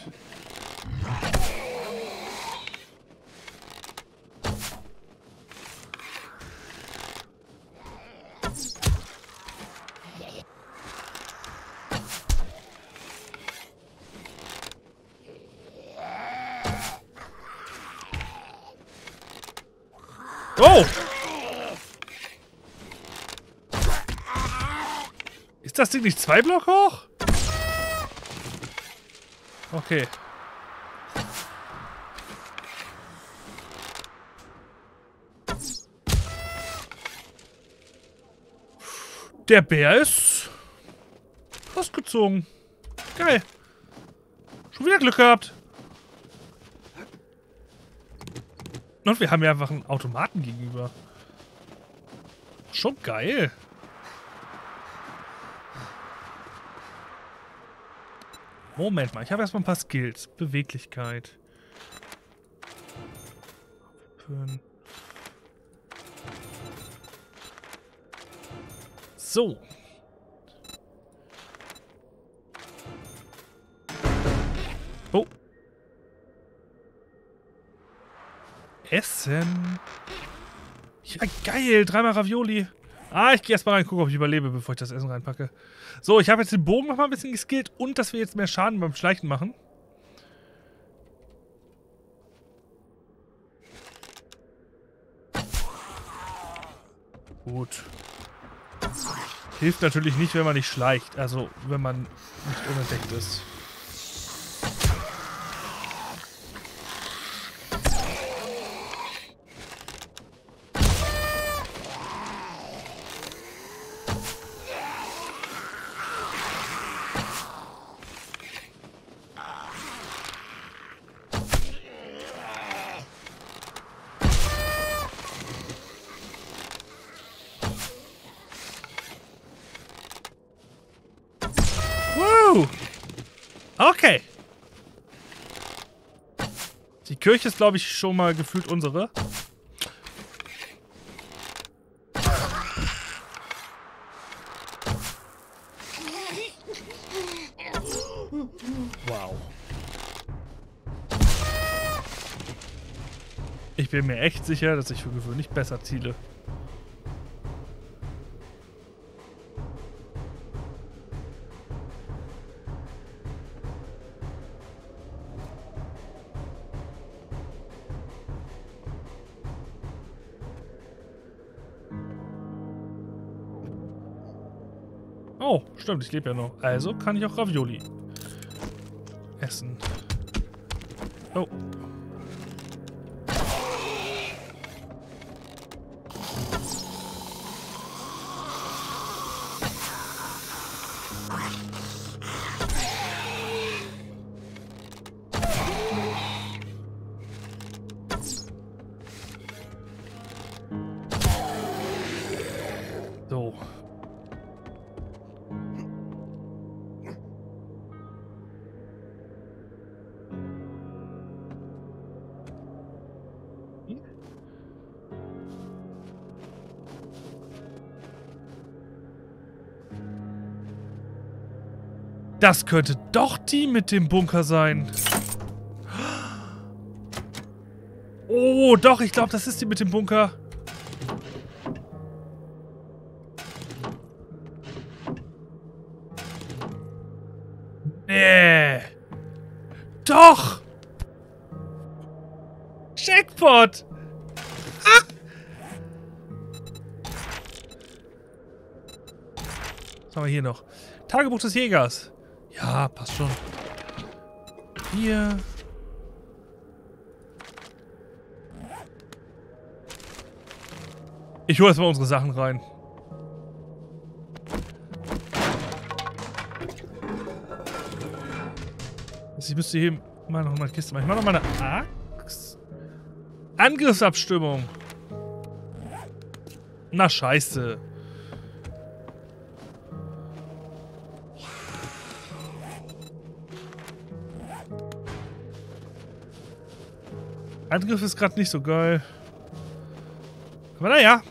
[SPEAKER 1] Oh! Ist das Ding nicht 2 Block hoch? Okay. Der Bär ist ausgezogen. Geil. Schon wieder Glück gehabt. Und wir haben ja einfach einen Automaten gegenüber. Schon geil. Moment mal, ich habe erstmal ein paar Skills. Beweglichkeit. So. Oh. Essen. Ja, geil. 3-mal Ravioli. Ah, ich gehe erstmal rein, gucke, ob ich überlebe, bevor ich das Essen reinpacke. So, ich habe jetzt den Bogen nochmal ein bisschen geskillt und dass wir jetzt mehr Schaden beim Schleichen machen. Gut. Hilft natürlich nicht, wenn man nicht schleicht. Also, wenn man nicht unentdeckt ist. Okay. Die Kirche ist, glaube ich, schon mal gefühlt unsere. Wow. Ich bin mir echt sicher, dass ich für gewöhnlich besser ziele. Oh, stimmt, ich lebe ja noch. Also kann ich auch Ravioli essen. Oh. So. Das könnte doch die mit dem Bunker sein. Oh, doch, ich glaube, das ist die mit dem Bunker. Nee. Doch. Jackpot. Ah. Was haben wir hier noch? Tagebuch des Jägers. Ja, passt schon. Hier. Ich hole erstmal unsere Sachen rein. Ich müsste hier mal noch eine Kiste machen. Ich mache noch mal eine Axt. Angriffsabstimmung. Na, scheiße. Angriff ist gerade nicht so geil. Aber naja.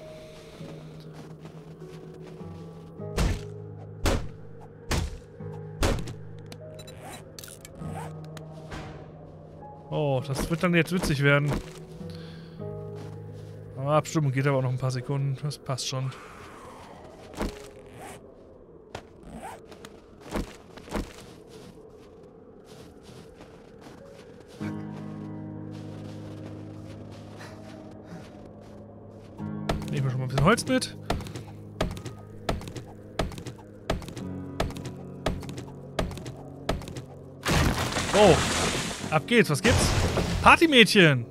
[SPEAKER 1] Oh, das wird dann jetzt witzig werden. Aber Abstimmung geht aber auch noch ein paar Sekunden. Das passt schon. Nehmen wir schon mal ein bisschen Holz mit. Oh, ab geht's. Was gibt's? Partymädchen!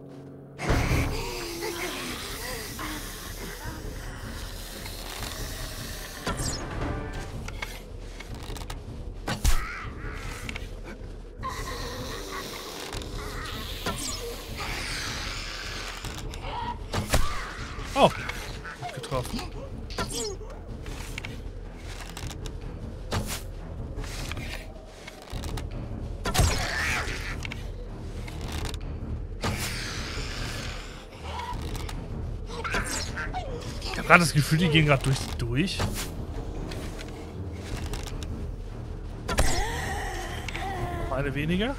[SPEAKER 1] Oh, getroffen. Ich habe gerade das Gefühl, die gehen gerade durch. Eine weniger.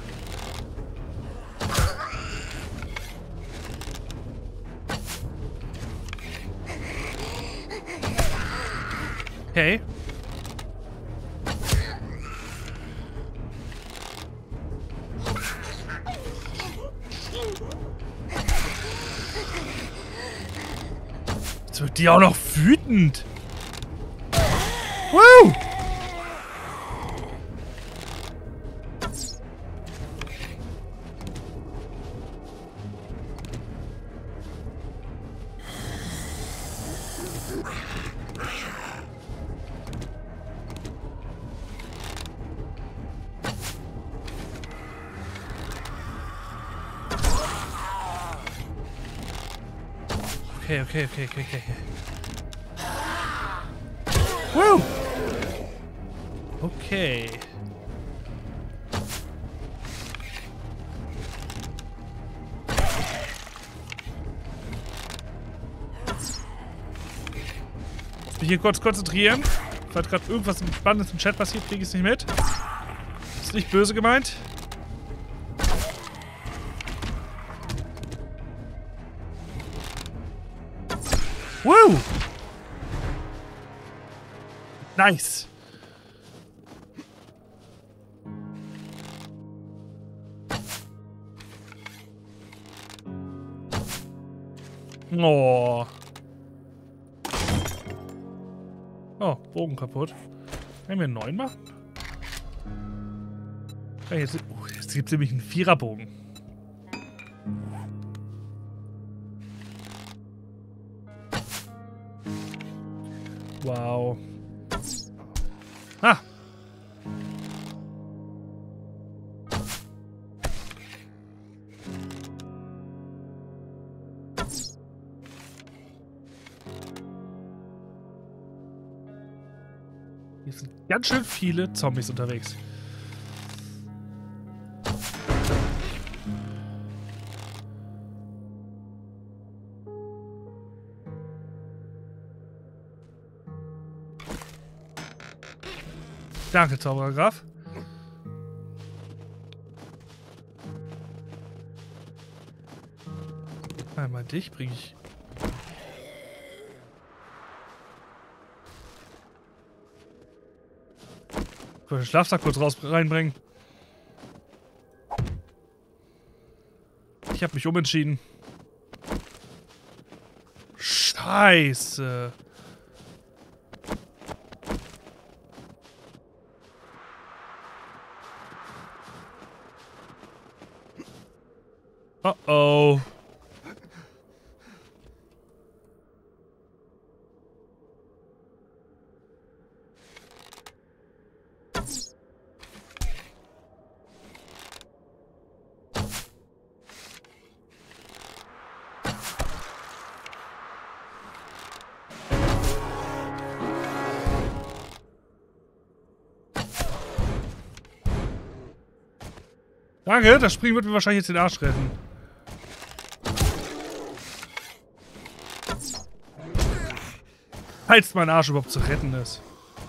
[SPEAKER 1] Okay. Jetzt wird die auch noch wütend. Woo! Okay. Woo! Okay. Muss mich hier kurz konzentrieren. Falls gerade irgendwas Spannendes im Chat passiert, kriege ich es nicht mit. Ist nicht böse gemeint. Woo! Nice. Oh. Oh, Bogen kaputt. Können wir einen neuen machen? Ja, jetzt gibt es nämlich einen Viererbogen. Wow. Ah. Hier sind ganz schön viele Zombies unterwegs. Danke, Zauberer Graf. Einmal dich bringe ich. Ich wollte den Schlafsack kurz reinbringen. Ich habe mich umentschieden. Scheiße. Oh. Danke, das Springen wird mir wahrscheinlich jetzt den Arsch retten. Falls mein Arsch überhaupt zu retten ist.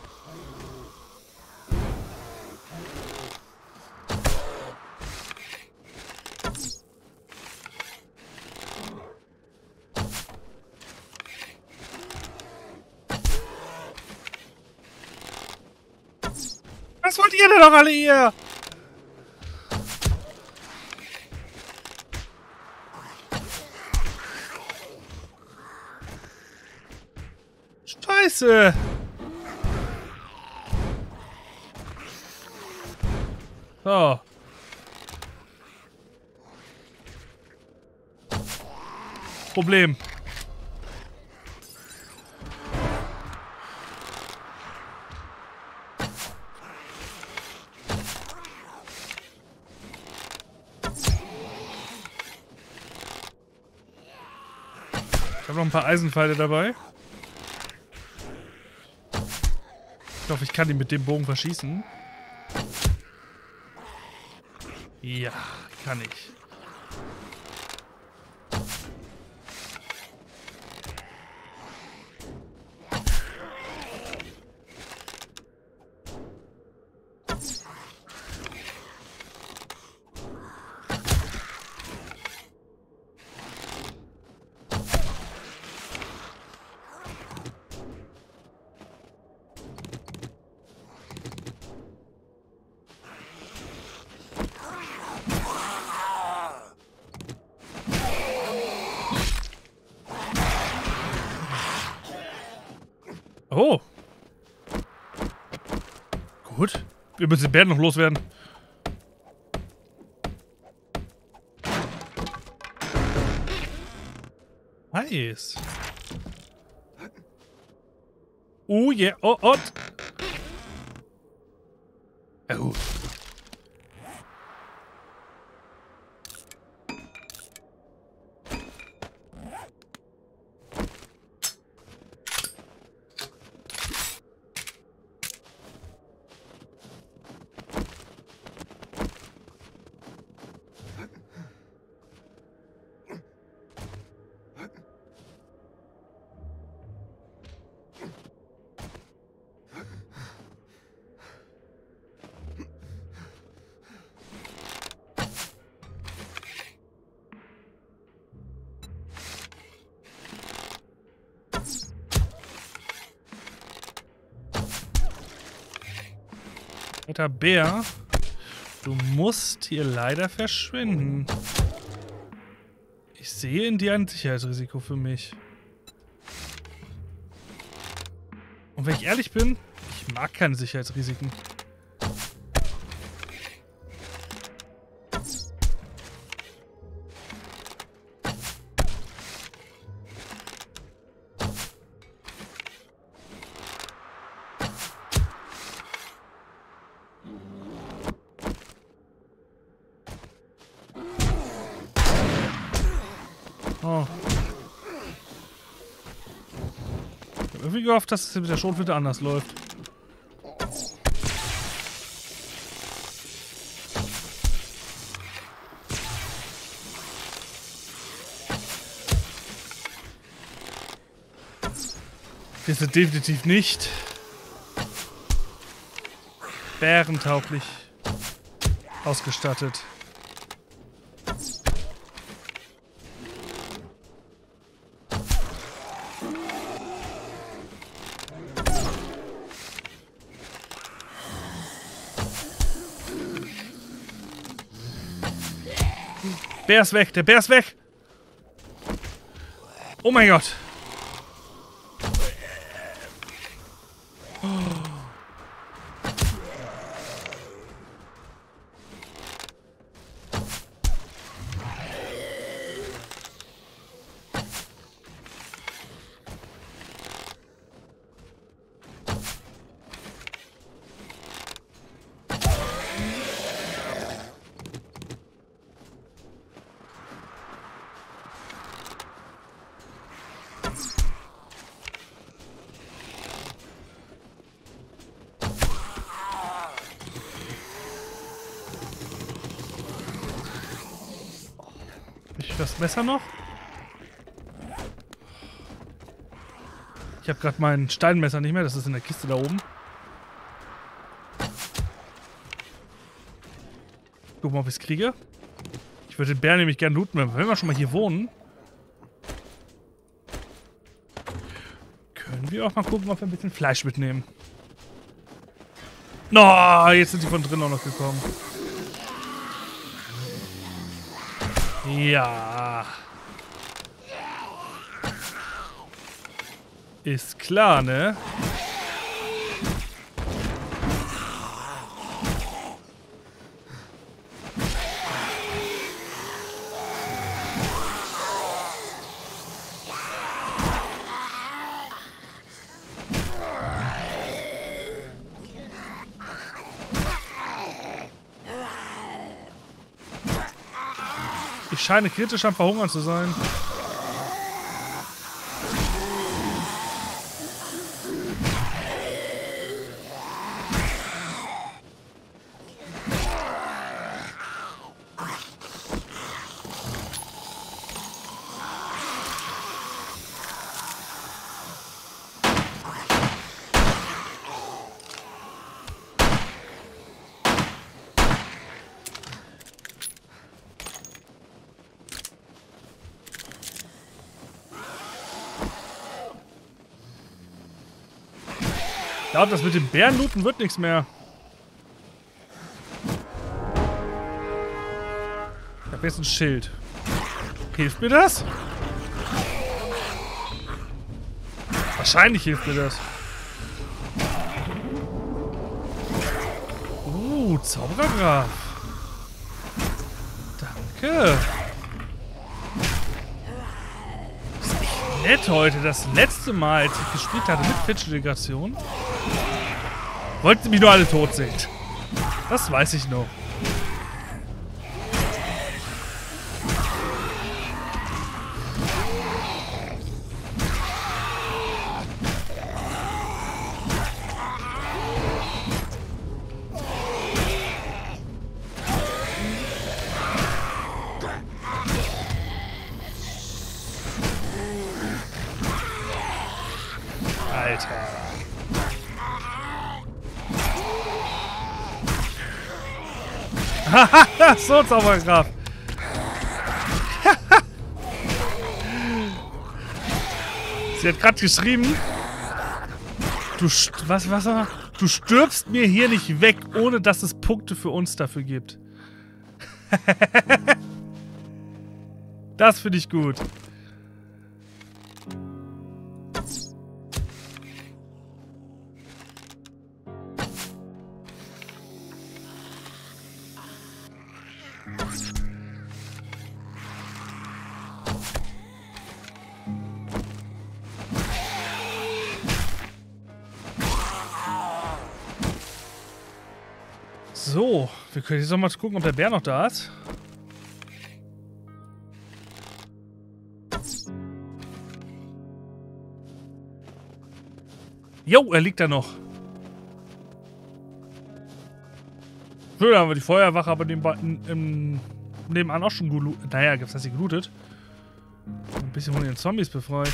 [SPEAKER 1] Was wollt ihr denn noch alle hier? Scheiße! So. Problem. Ich habe noch ein paar Eisenpfeile dabei. Ich hoffe, ich kann ihn mit dem Bogen verschießen. Ja, kann ich. Wir müssen den Bären noch loswerden. Nice. Oh yeah. Oh, oh. Oh. Alter Bär, du musst hier leider verschwinden. Ich sehe in dir ein Sicherheitsrisiko für mich. Und wenn ich ehrlich bin, ich mag keine Sicherheitsrisiken. Oh. Ich habe irgendwie gehofft, dass es mit der Schrotflinte anders läuft. Wir sind definitiv nicht bärentauglich ausgestattet. Bär ist weg, der Bär ist weg! Oh mein Gott! Das Messer noch? Ich habe gerade mein Steinmesser nicht mehr, das ist in der Kiste da oben. Gucken wir, ob ich es kriege. Ich würde den Bär nämlich gerne looten, wenn wir schon mal hier wohnen. Können wir auch mal gucken, ob wir ein bisschen Fleisch mitnehmen. No, jetzt sind die von drin auch noch gekommen. Ja. Ist klar, ne? Ich scheine kritisch am Verhungern zu sein. Ich glaube, das mit dem Bärenlooten wird nichts mehr. Ich habe jetzt ein Schild. Hilft mir das? Wahrscheinlich hilft mir das. Zauberergraf. Danke. Das ist echt nett heute. Das letzte Mal, als ich gespielt hatte mit Fitch-Delegation, wollten sie mich nur alle tot sehen. Das weiß ich noch. Alter. Haha, so Zaubergraf. Sie hat gerade geschrieben, du stirbst mir hier nicht weg, ohne dass es Punkte für uns dafür gibt. Das finde ich gut. So, wir können jetzt noch mal gucken, ob der Bär noch da ist. Jo, er liegt da noch. So, da haben wir die Feuerwache aber nebenan auch schon gelootet. Naja, das heißt, sie gelootet. Ein bisschen von den Zombies befreit.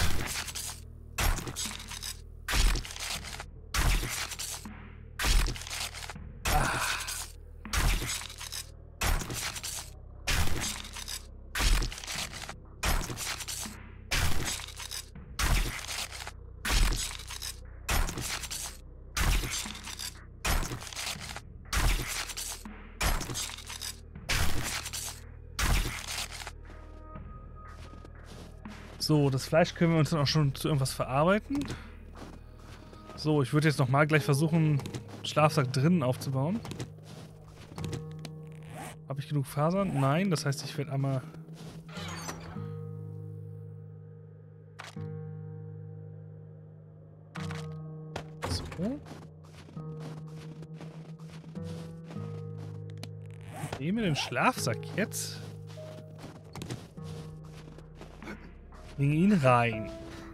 [SPEAKER 1] So, das Fleisch können wir uns dann auch schon zu irgendwas verarbeiten. So, ich würde jetzt nochmal gleich versuchen, einen Schlafsack drinnen aufzubauen. Habe ich genug Fasern? Nein, das heißt, ich werde einmal... So. Nehmen wir den Schlafsack jetzt. Bring ihn rein.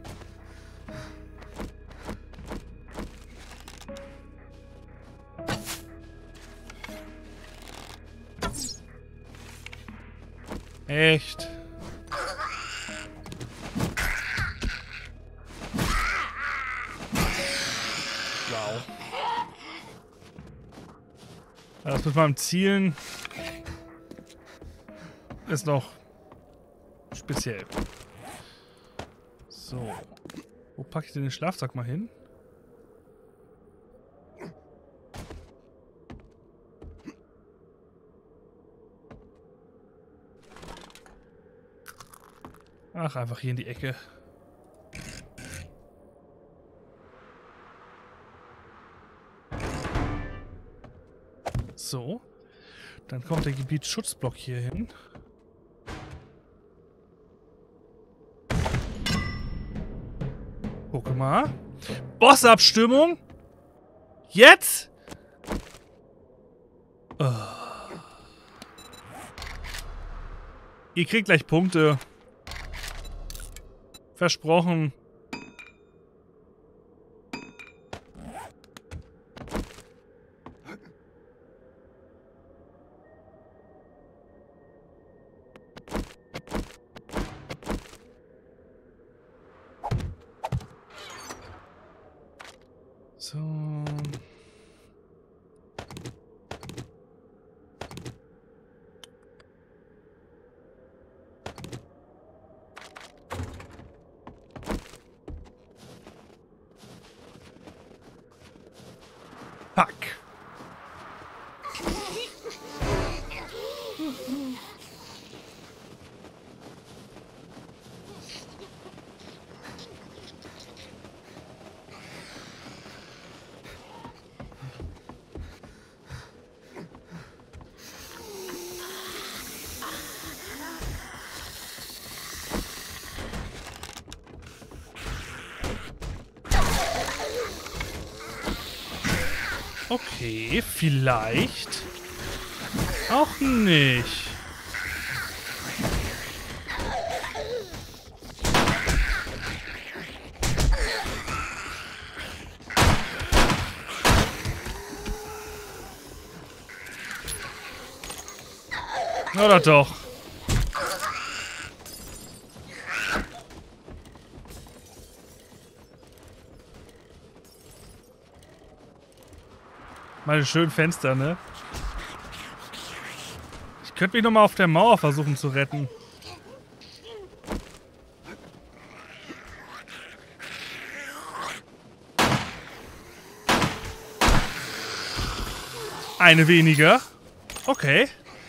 [SPEAKER 1] Echt? Wow. Das mit meinem Zielen ist noch speziell. So. Wo packe ich denn den Schlafsack mal hin? Ach, einfach hier in die Ecke. So. Dann kommt der Gebietsschutzblock hier hin. Guck mal. Bossabstimmung. Jetzt? Oh. Ihr kriegt gleich Punkte. Versprochen. So. Fuck. Okay, vielleicht auch nicht. Oder doch? Meine schönen Fenster, ne? Ich könnte mich nochmal auf der Mauer versuchen zu retten. Eine weniger. Okay.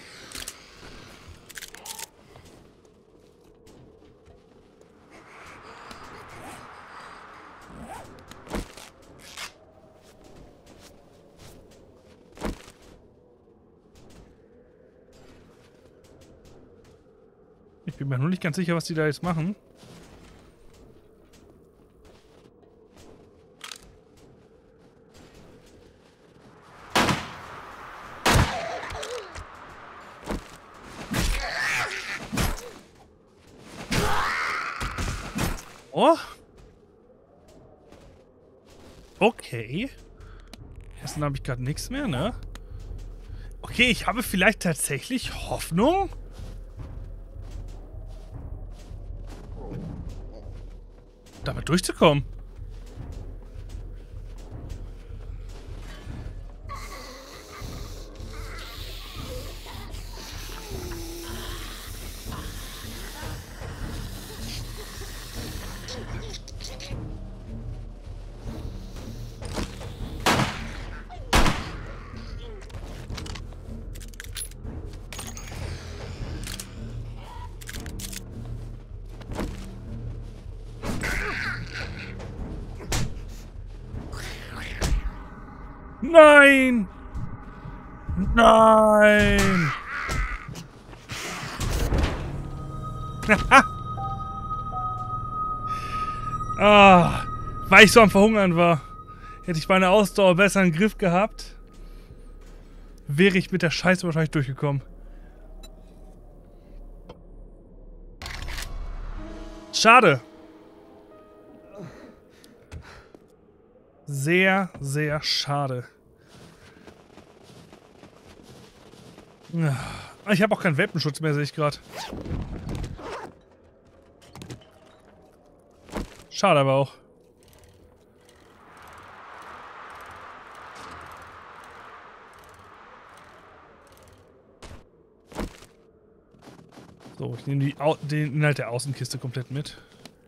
[SPEAKER 1] Ich bin mir nur nicht ganz sicher, was die da jetzt machen. Oh. Okay. Erstens habe ich gerade nichts mehr, ne? Okay, ich habe vielleicht tatsächlich Hoffnung. Damit durchzukommen. Nein! Nein! Ah, weil ich so am Verhungern war. Hätte ich meine Ausdauer besser im Griff gehabt, wäre ich mit der Scheiße wahrscheinlich durchgekommen. Schade. Sehr, sehr schade. Ich habe auch keinen Welpenschutz mehr, sehe ich gerade. Schade aber auch. So, ich nehme den Inhalt der Außenkiste komplett mit.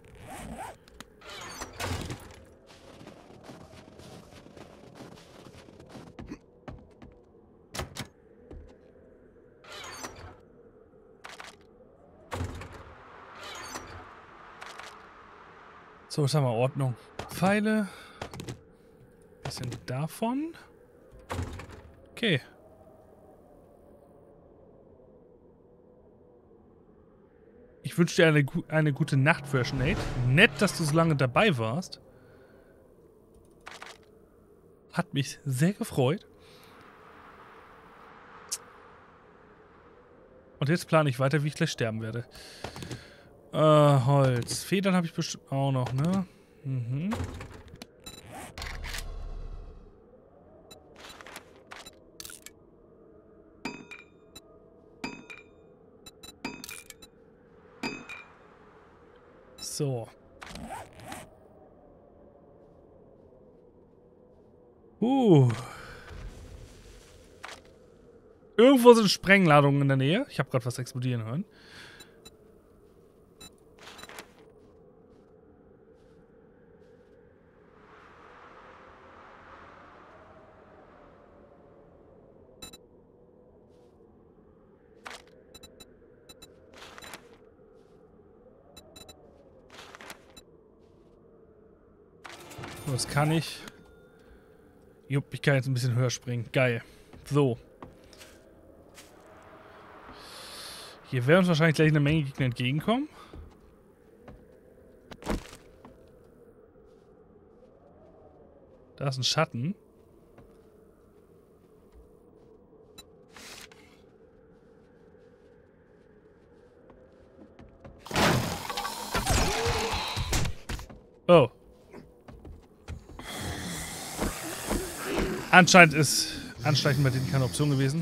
[SPEAKER 1] So, jetzt haben wir Ordnung. Pfeile. Bisschen davon. Okay. Ich wünsche dir eine gute Nacht, Fresh Nate. Nett, dass du so lange dabei warst. Hat mich sehr gefreut. Und jetzt plane ich weiter, wie ich gleich sterben werde. Holz. Federn habe ich bestimmt auch noch, ne? Mhm. So. Irgendwo sind Sprengladungen in der Nähe. Ich habe gerade was explodieren hören. So, das kann ich. Jupp, ich kann jetzt ein bisschen höher springen. Geil. So. Hier werden uns wahrscheinlich gleich eine Menge Gegner entgegenkommen. Da ist ein Schatten. Oh. Anscheinend ist Anschleichen bei denen keine Option gewesen.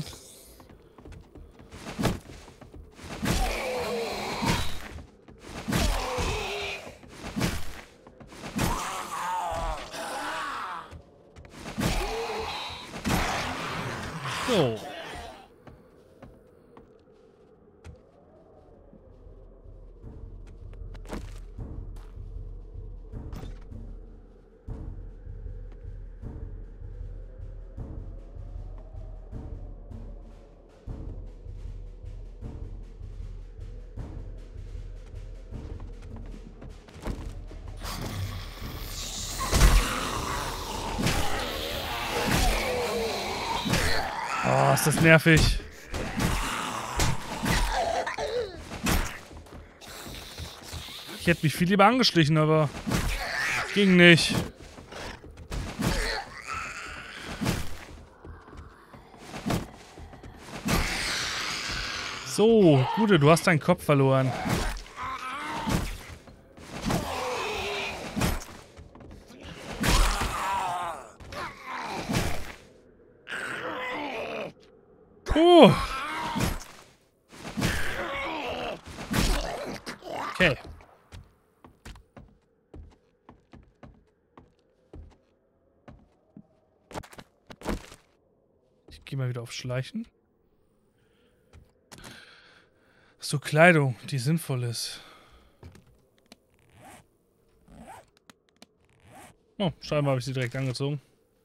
[SPEAKER 1] So. Oh, ist das nervig. Ich hätte mich viel lieber angeschlichen, aber ging nicht. So, Gude, du hast deinen Kopf verloren. Puh. Okay. Ich gehe mal wieder auf Schleichen. So, Kleidung, die sinnvoll ist. Oh, scheinbar habe ich sie direkt angezogen.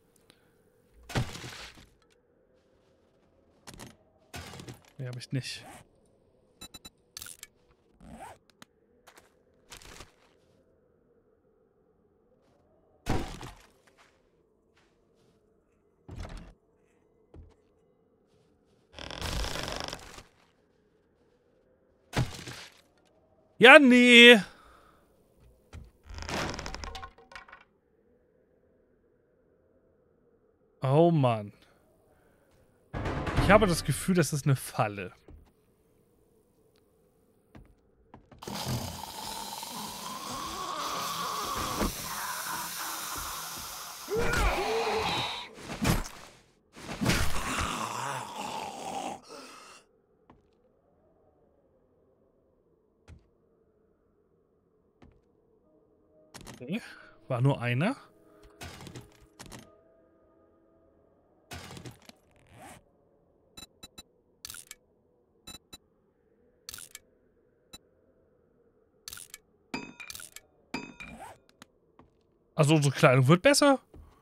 [SPEAKER 1] Nee, habe ich nicht. Ja, nee. Oh Mann. Ich habe das Gefühl, das ist eine Falle. Okay. War nur einer. Also unsere Kleidung wird besser.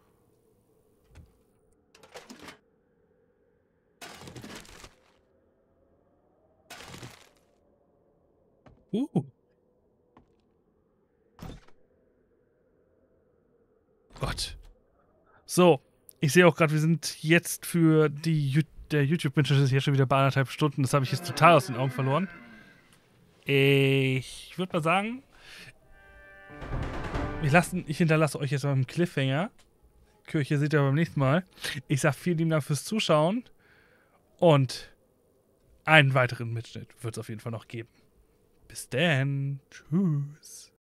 [SPEAKER 1] Gott. So, ich sehe auch gerade, wir sind jetzt für der YouTube-Binge ist hier schon wieder bei 1,5 Stunden. Das habe ich jetzt total aus den Augen verloren. Ich würde mal sagen, ich hinterlasse euch jetzt mal einen Cliffhanger. Kirche seht ihr beim nächsten Mal. Ich sage vielen lieben Dank fürs Zuschauen. Und einen weiteren Mitschnitt wird es auf jeden Fall noch geben. Bis dann. Tschüss.